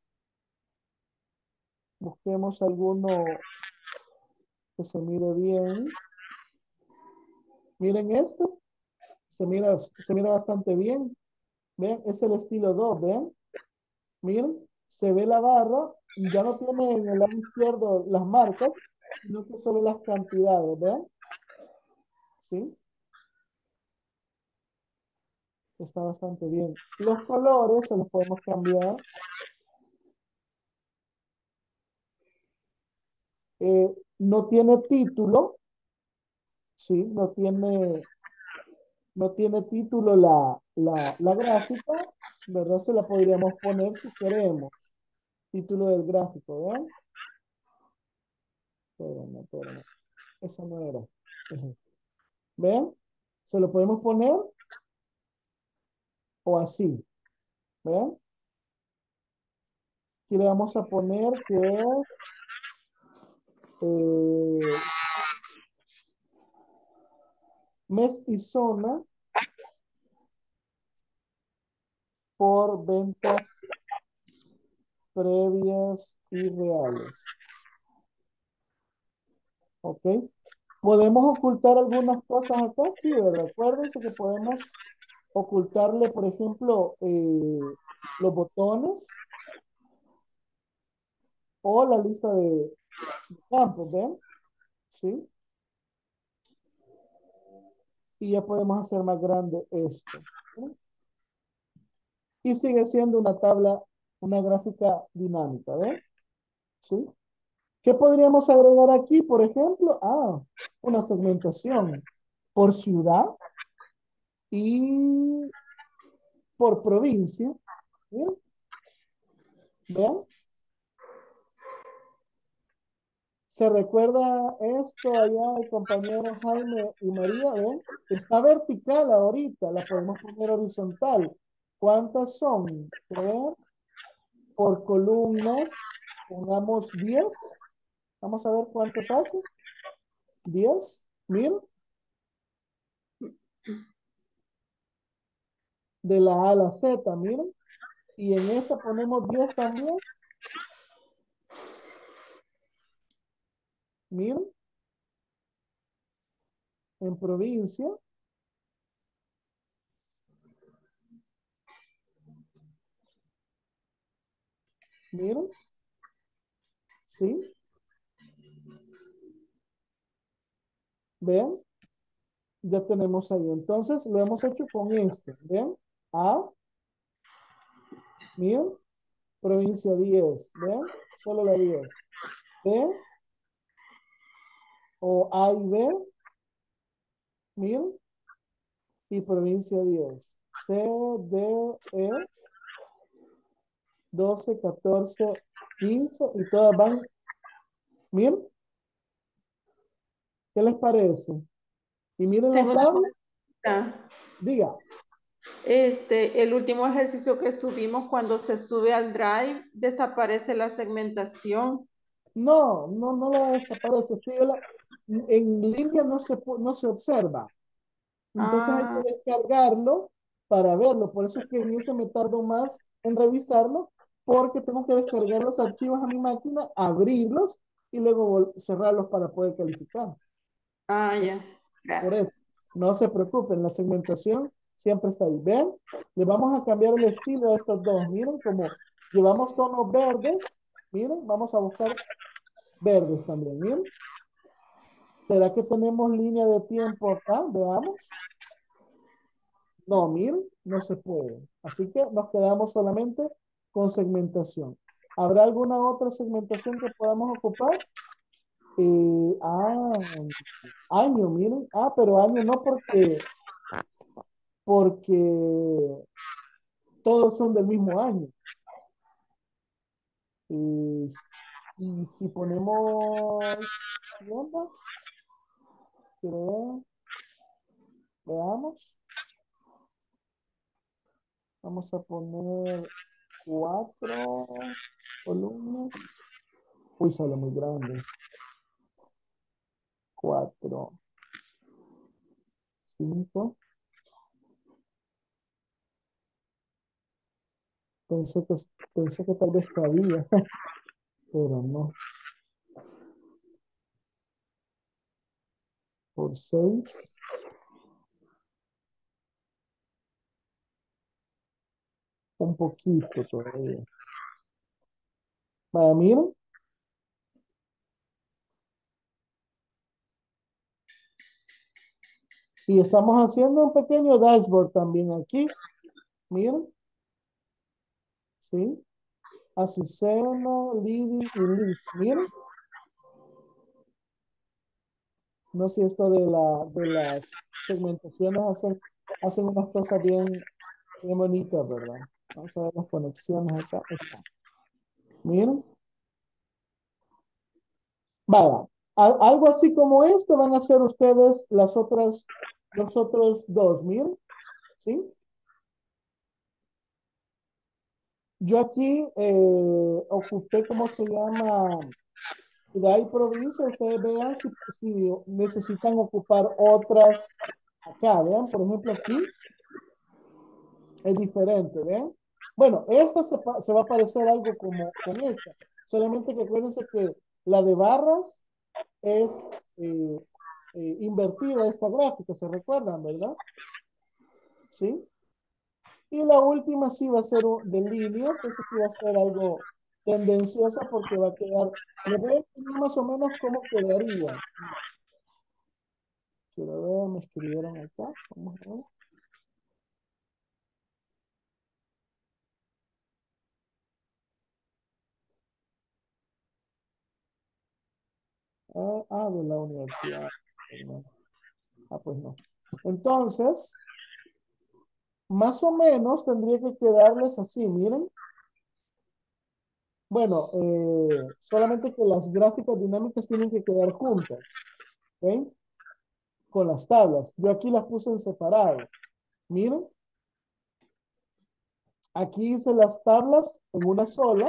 A: Busquemos alguno que se mire bien. Miren esto. Se mira, se mira bastante bien. ¿Ven? Es el estilo dos. ¿Ven? Miren. Se ve la barra. Ya no tiene en el lado izquierdo las marcas, sino que solo las cantidades. ¿Ven? ¿Sí? Está bastante bien. Los colores se los podemos cambiar. Eh, no tiene título, ¿sí? No tiene, no tiene título la, la, la gráfica, ¿verdad? Se la podríamos poner si queremos. Título del gráfico, ¿vean? Espérame, espérame. Eso no era. Ujú. ¿Ven? Se lo podemos poner o así. ¿Ven? Aquí le vamos a poner que es eh, mes y zona por ventas previas y reales. ¿Ok? ¿Podemos ocultar algunas cosas acá? Sí, ¿verdad? Acuérdense que podemos ocultarle, por ejemplo, eh, los botones o la lista de campos, ¿ven? ¿Sí? Y ya podemos hacer más grande esto. ¿Sí? Y sigue siendo una tabla, una gráfica dinámica, ¿ven? ¿Sí? ¿Qué podríamos agregar aquí, por ejemplo? Ah, una segmentación por ciudad y por provincia. ¿Bien? ¿Ven? ¿Se recuerda esto allá el compañero Jaime y María? ¿Ven? Está vertical ahorita, la podemos poner horizontal. ¿Cuántas son? Quiero ver. Por columnas, pongamos diez. Vamos a ver cuántas hace. diez. Miren, de la A a la Z, miren. Y en esta ponemos diez también. Miren, en provincia. Miren, ¿sí? ¿Ven? Ya tenemos ahí. Entonces, lo hemos hecho con este. ¿Ven? A, miren, provincia diez. ¿Ven? Solo la diez. B, o A y B, miren, y provincia diez. C, D, E, doce, catorce, quince, y todas van, miren, ¿qué les parece? Y miren la
B: Tengo una
A: tabla,
B: pregunta.
A: diga,
B: Este, el último ejercicio que subimos, cuando se sube al Drive, desaparece la segmentación.
A: no, no, no la desaparece, es que yo la- en línea no se, pu- no se observa, entonces hay que
B: Ah,
A: descargarlo para verlo, por eso es que en ese me tardo más en revisarlo, porque tengo que descargar los archivos a mi máquina, abrirlos y luego vol- cerrarlos para poder calificar.
B: ah, ya.
A: Por
B: Gracias.
A: eso, no se preocupen, la segmentación siempre está ahí. ¿Ven? Le vamos a cambiar el estilo a estos dos. Miren, como llevamos tonos verdes, miren, vamos a buscar verdes también. Miren, ¿será que tenemos línea de tiempo acá? Veamos. No, miren, no se puede. Así que nos quedamos solamente con segmentación. ¿Habrá alguna otra segmentación que podamos ocupar? Eh, ah, año, miren. Ah, pero año no porque, porque todos son del mismo año. Y, y si ponemos tienda, quiero ver, veamos, vamos a poner cuatro columnas. Uy, sale muy grande. Cuatro, cinco. Pensé que, pensé que tal vez cabía, pero no. Por seis, un poquito todavía. Vaya, miren, Y estamos haciendo un pequeño dashboard también aquí. Miren, ¿sí? Azucena, Living y Liz. Miren, no sé si esto de la, de las segmentaciones hacen, hacen unas cosas bien, bien bonitas, ¿verdad? Vamos a ver las conexiones acá. Está. Miren, vaya. Al- algo así como esto van a hacer ustedes las otras, los otros dos, miren, ¿sí? Yo aquí eh, ocupé, ¿cómo se llama? Ciudad y provincia, ustedes vean si, si necesitan ocupar otras acá, vean, por ejemplo aquí es diferente, vean. Bueno, esta se, pa- se va a parecer algo como con esta, solamente que acuérdense que la de barras es eh, eh, invertida esta gráfica, ¿se recuerdan, verdad? ¿Sí? Y la última sí va a ser un- de líneas, eso sí va a ser algo tendenciosa porque va a quedar, les voy a enseñar más o menos cómo quedaría. Quiero ver, me escribieron acá. Vamos a ver. Ah, ah, de la universidad. Perdón. Ah, pues no. Entonces, más o menos tendría que quedarles así, miren. Bueno, eh, solamente que las gráficas dinámicas tienen que quedar juntas, ¿ok? Con las tablas. Yo aquí las puse en separado. Miren, aquí hice las tablas en una sola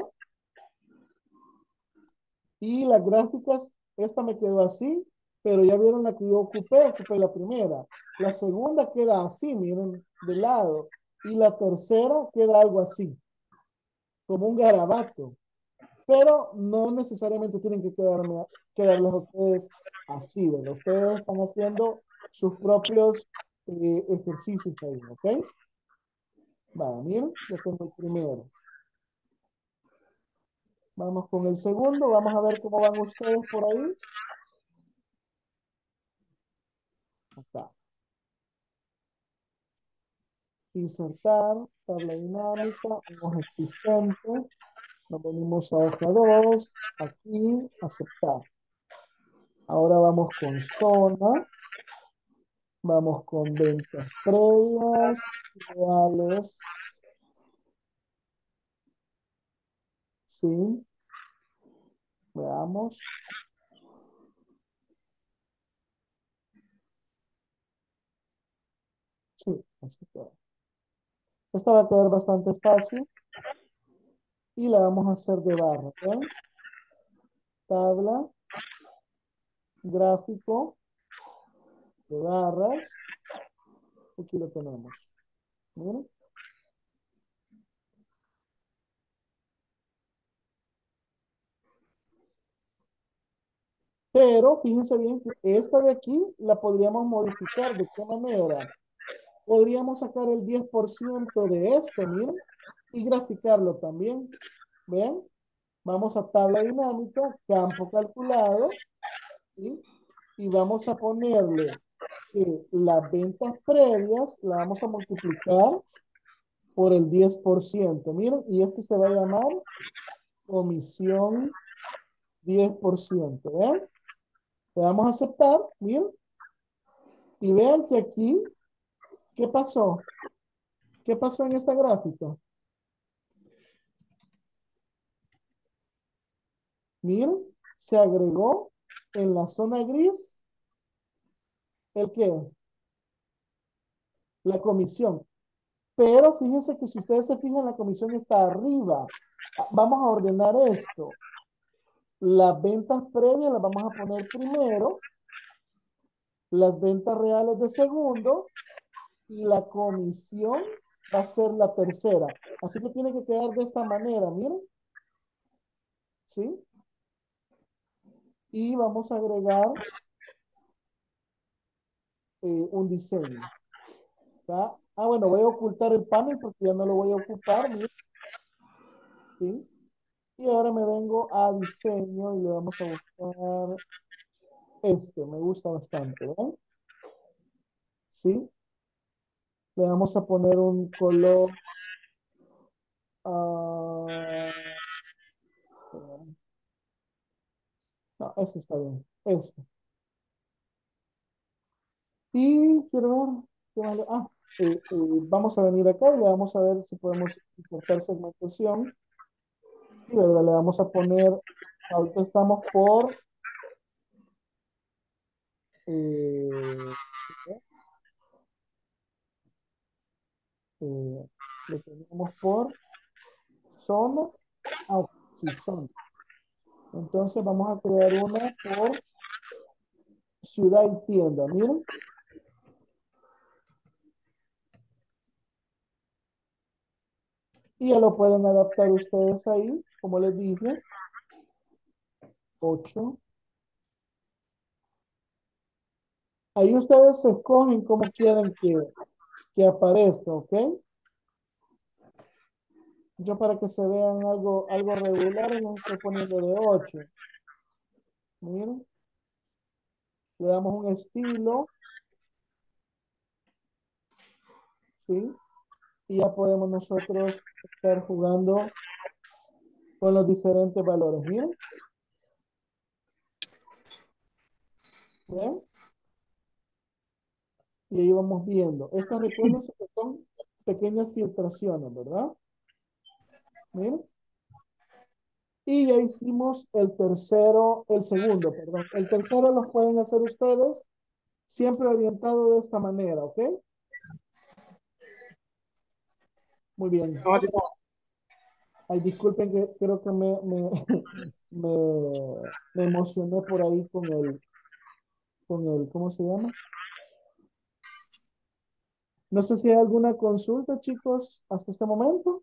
A: y las gráficas, esta me quedó así, pero ya vieron la que yo ocupé, ocupé la primera. La segunda queda así, miren, de lado. Y la tercera queda algo así, como un garabato. Pero no necesariamente tienen que quedarme, quedarles a ustedes así, ¿verdad? Ustedes están haciendo sus propios eh, ejercicios ahí, ¿ok? Vale, miren, ya tengo el primero. Vamos con el segundo, vamos a ver cómo van ustedes por ahí. Acá. Insertar, tabla dinámica, un hoja existente. Nos venimos a hoja dos, aquí, aceptar. Ahora vamos con zona, vamos con ventas previas, reales, sí, veamos, sí, así queda. Esta va a quedar bastante fácil y la vamos a hacer de barra, ¿ven? Tabla, gráfico, de barras, aquí lo tenemos, miren. Pero fíjense bien que esta de aquí la podríamos modificar. ¿De qué manera? Podríamos sacar el diez por ciento de esto, miren, y graficarlo también. ¿Ven? Vamos a tabla dinámica, campo calculado, ¿sí? Y vamos a ponerle que las ventas previas la vamos a multiplicar por el diez por ciento. Miren, y este se va a llamar comisión diez por ciento. ¿Ven? Le vamos a aceptar, miren, y vean que aquí, ¿qué pasó? ¿Qué pasó en esta gráfica? Miren, se agregó en la zona gris, ¿el qué? La comisión. Pero fíjense que si ustedes se fijan, la comisión está arriba. Ah, vamos a ordenar esto. Las ventas previas las vamos a poner primero, las ventas reales de segundo, y la comisión va a ser la tercera. Así que tiene que quedar de esta manera, miren. ¿Sí? Y vamos a agregar eh, un diseño. ¿Está? Ah, bueno, voy a ocultar el panel porque ya no lo voy a ocupar. Miren, ¿sí? Y ahora me vengo a diseño y le vamos a buscar este. Me gusta bastante. ¿Ven? ¿sí? Le vamos a poner un color. ah, no, ese está bien. Ese. Y quiero ver. ¿qué más le- Ah, eh, eh, vamos a venir acá y le vamos a ver si podemos insertar segmentación. Y ¿verdad? Le vamos a poner. Ahorita estamos por. eh, eh, lo tenemos por zona. Ah, sí, zona. Entonces vamos a crear una por ciudad y tienda. Miren. Y ya lo pueden adaptar ustedes ahí, como les dije. Ocho. Ahí ustedes escogen cómo quieren que, que aparezca, ¿ok? Yo para que se vean algo, algo regular les estoy poniendo de ocho. Miren, le damos un estilo, ¿sí? Y ya podemos nosotros estar jugando con los diferentes valores. Miren, ¿ven? Y ahí vamos viendo. Estas recuerden que son pequeñas filtraciones, ¿verdad? Miren. Y ya hicimos el tercero, el segundo, perdón. El tercero los pueden hacer ustedes, siempre orientado de esta manera, ¿ok? Muy bien. Ay, disculpen que creo que me, me, me, me emocioné por ahí con el, con el, ¿cómo se llama? No sé si hay alguna consulta, chicos, hasta este momento.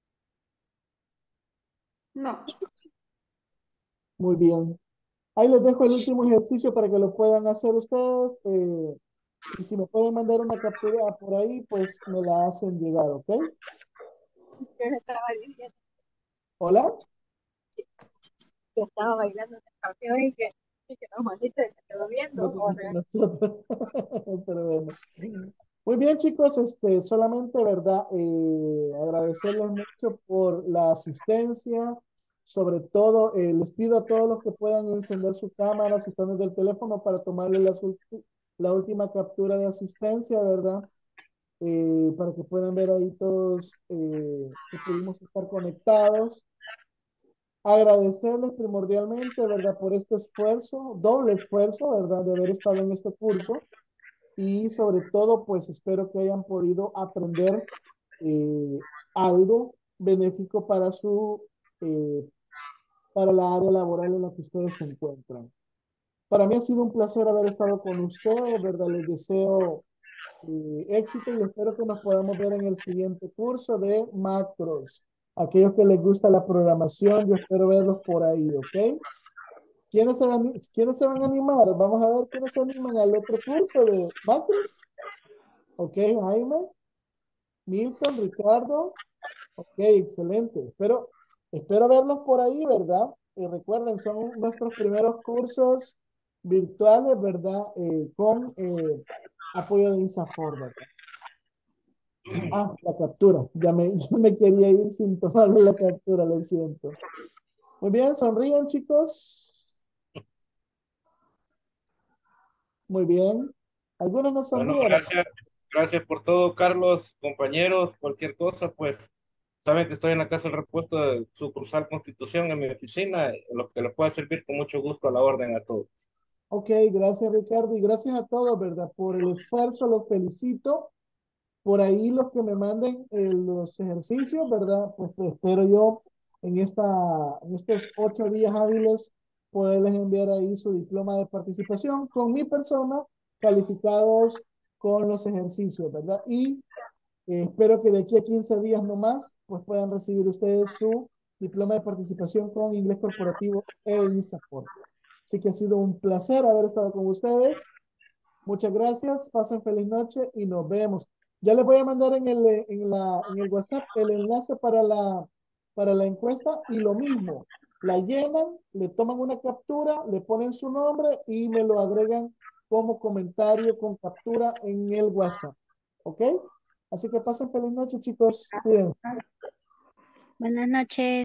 B: No.
A: Muy bien. Ahí les dejo el último ejercicio para que lo puedan hacer ustedes. eh, y si me pueden mandar una captura por ahí, pues me la hacen llegar, ¿ok?
G: Yo estaba diciendo
A: Hola.
G: que estaba bailando una canción y que, y que nos mandaste se quedó
A: No
G: viendo.
A: te
G: O
A: dije
G: sea,
A: nosotros. Pero bueno. Muy bien, chicos, este, solamente, ¿verdad? Eh, agradecerles mucho por la asistencia. Sobre todo, eh, les pido a todos los que puedan encender su cámara, si están desde el teléfono, para tomarle las ulti- la última captura de asistencia, ¿verdad? Eh, para que puedan ver ahí todos eh, que pudimos estar conectados. Agradecerles primordialmente, ¿verdad? Por este esfuerzo, doble esfuerzo, ¿verdad? De haber estado en este curso. Y sobre todo, pues espero que hayan podido aprender eh, algo benéfico para su, eh, para la área laboral en la que ustedes se encuentran. Para mí ha sido un placer haber estado con ustedes, ¿verdad? Les deseo eh, éxito y espero que nos podamos ver en el siguiente curso de macros. Aquellos que les gusta la programación, yo espero verlos por ahí, ¿ok? ¿Quiénes se van, ¿quiénes se van a animar? Vamos a ver quiénes se animan al otro curso de macros. Ok, Jaime, Milton, Ricardo. Ok, excelente. Espero, espero verlos por ahí, ¿verdad? Y recuerden, son nuestros primeros cursos virtuales, ¿verdad? Eh, con eh, apoyo de INSAFORP, ¿verdad? Ah, la captura. Ya me, ya me quería ir sin tomarle la captura, lo siento. Muy bien, sonríen, chicos. Muy bien. Algunos no
D: Bueno,
A: sonrieron.
D: gracias, gracias por todo, Carlos, compañeros, cualquier cosa, pues saben que estoy en la casa del repuesto de sucursal Constitución en mi oficina, lo que les pueda servir con mucho gusto a la orden a todos.
A: Ok, gracias, Ricardo, y gracias a todos, ¿verdad? Por el esfuerzo, los felicito. Por ahí los que me manden eh, los ejercicios, ¿verdad? Pues, pues, espero yo en esta, en estos ocho días hábiles poderles enviar ahí su diploma de participación con mi persona, calificados con los ejercicios, ¿verdad? Y eh, espero que de aquí a quince días no más, pues puedan recibir ustedes su diploma de participación con inglés corporativo e INSAFORP. Así que ha sido un placer haber estado con ustedes. Muchas gracias, pasen feliz noche y nos vemos. Ya les voy a mandar en el, eh, en la, en el WhatsApp el enlace para la, para la encuesta y lo mismo, la llenan, le toman una captura, le ponen su nombre y me lo agregan como comentario con captura en el WhatsApp. ¿Ok? Así que pasen feliz noche, chicos. Cuídense.
H: Buenas noches.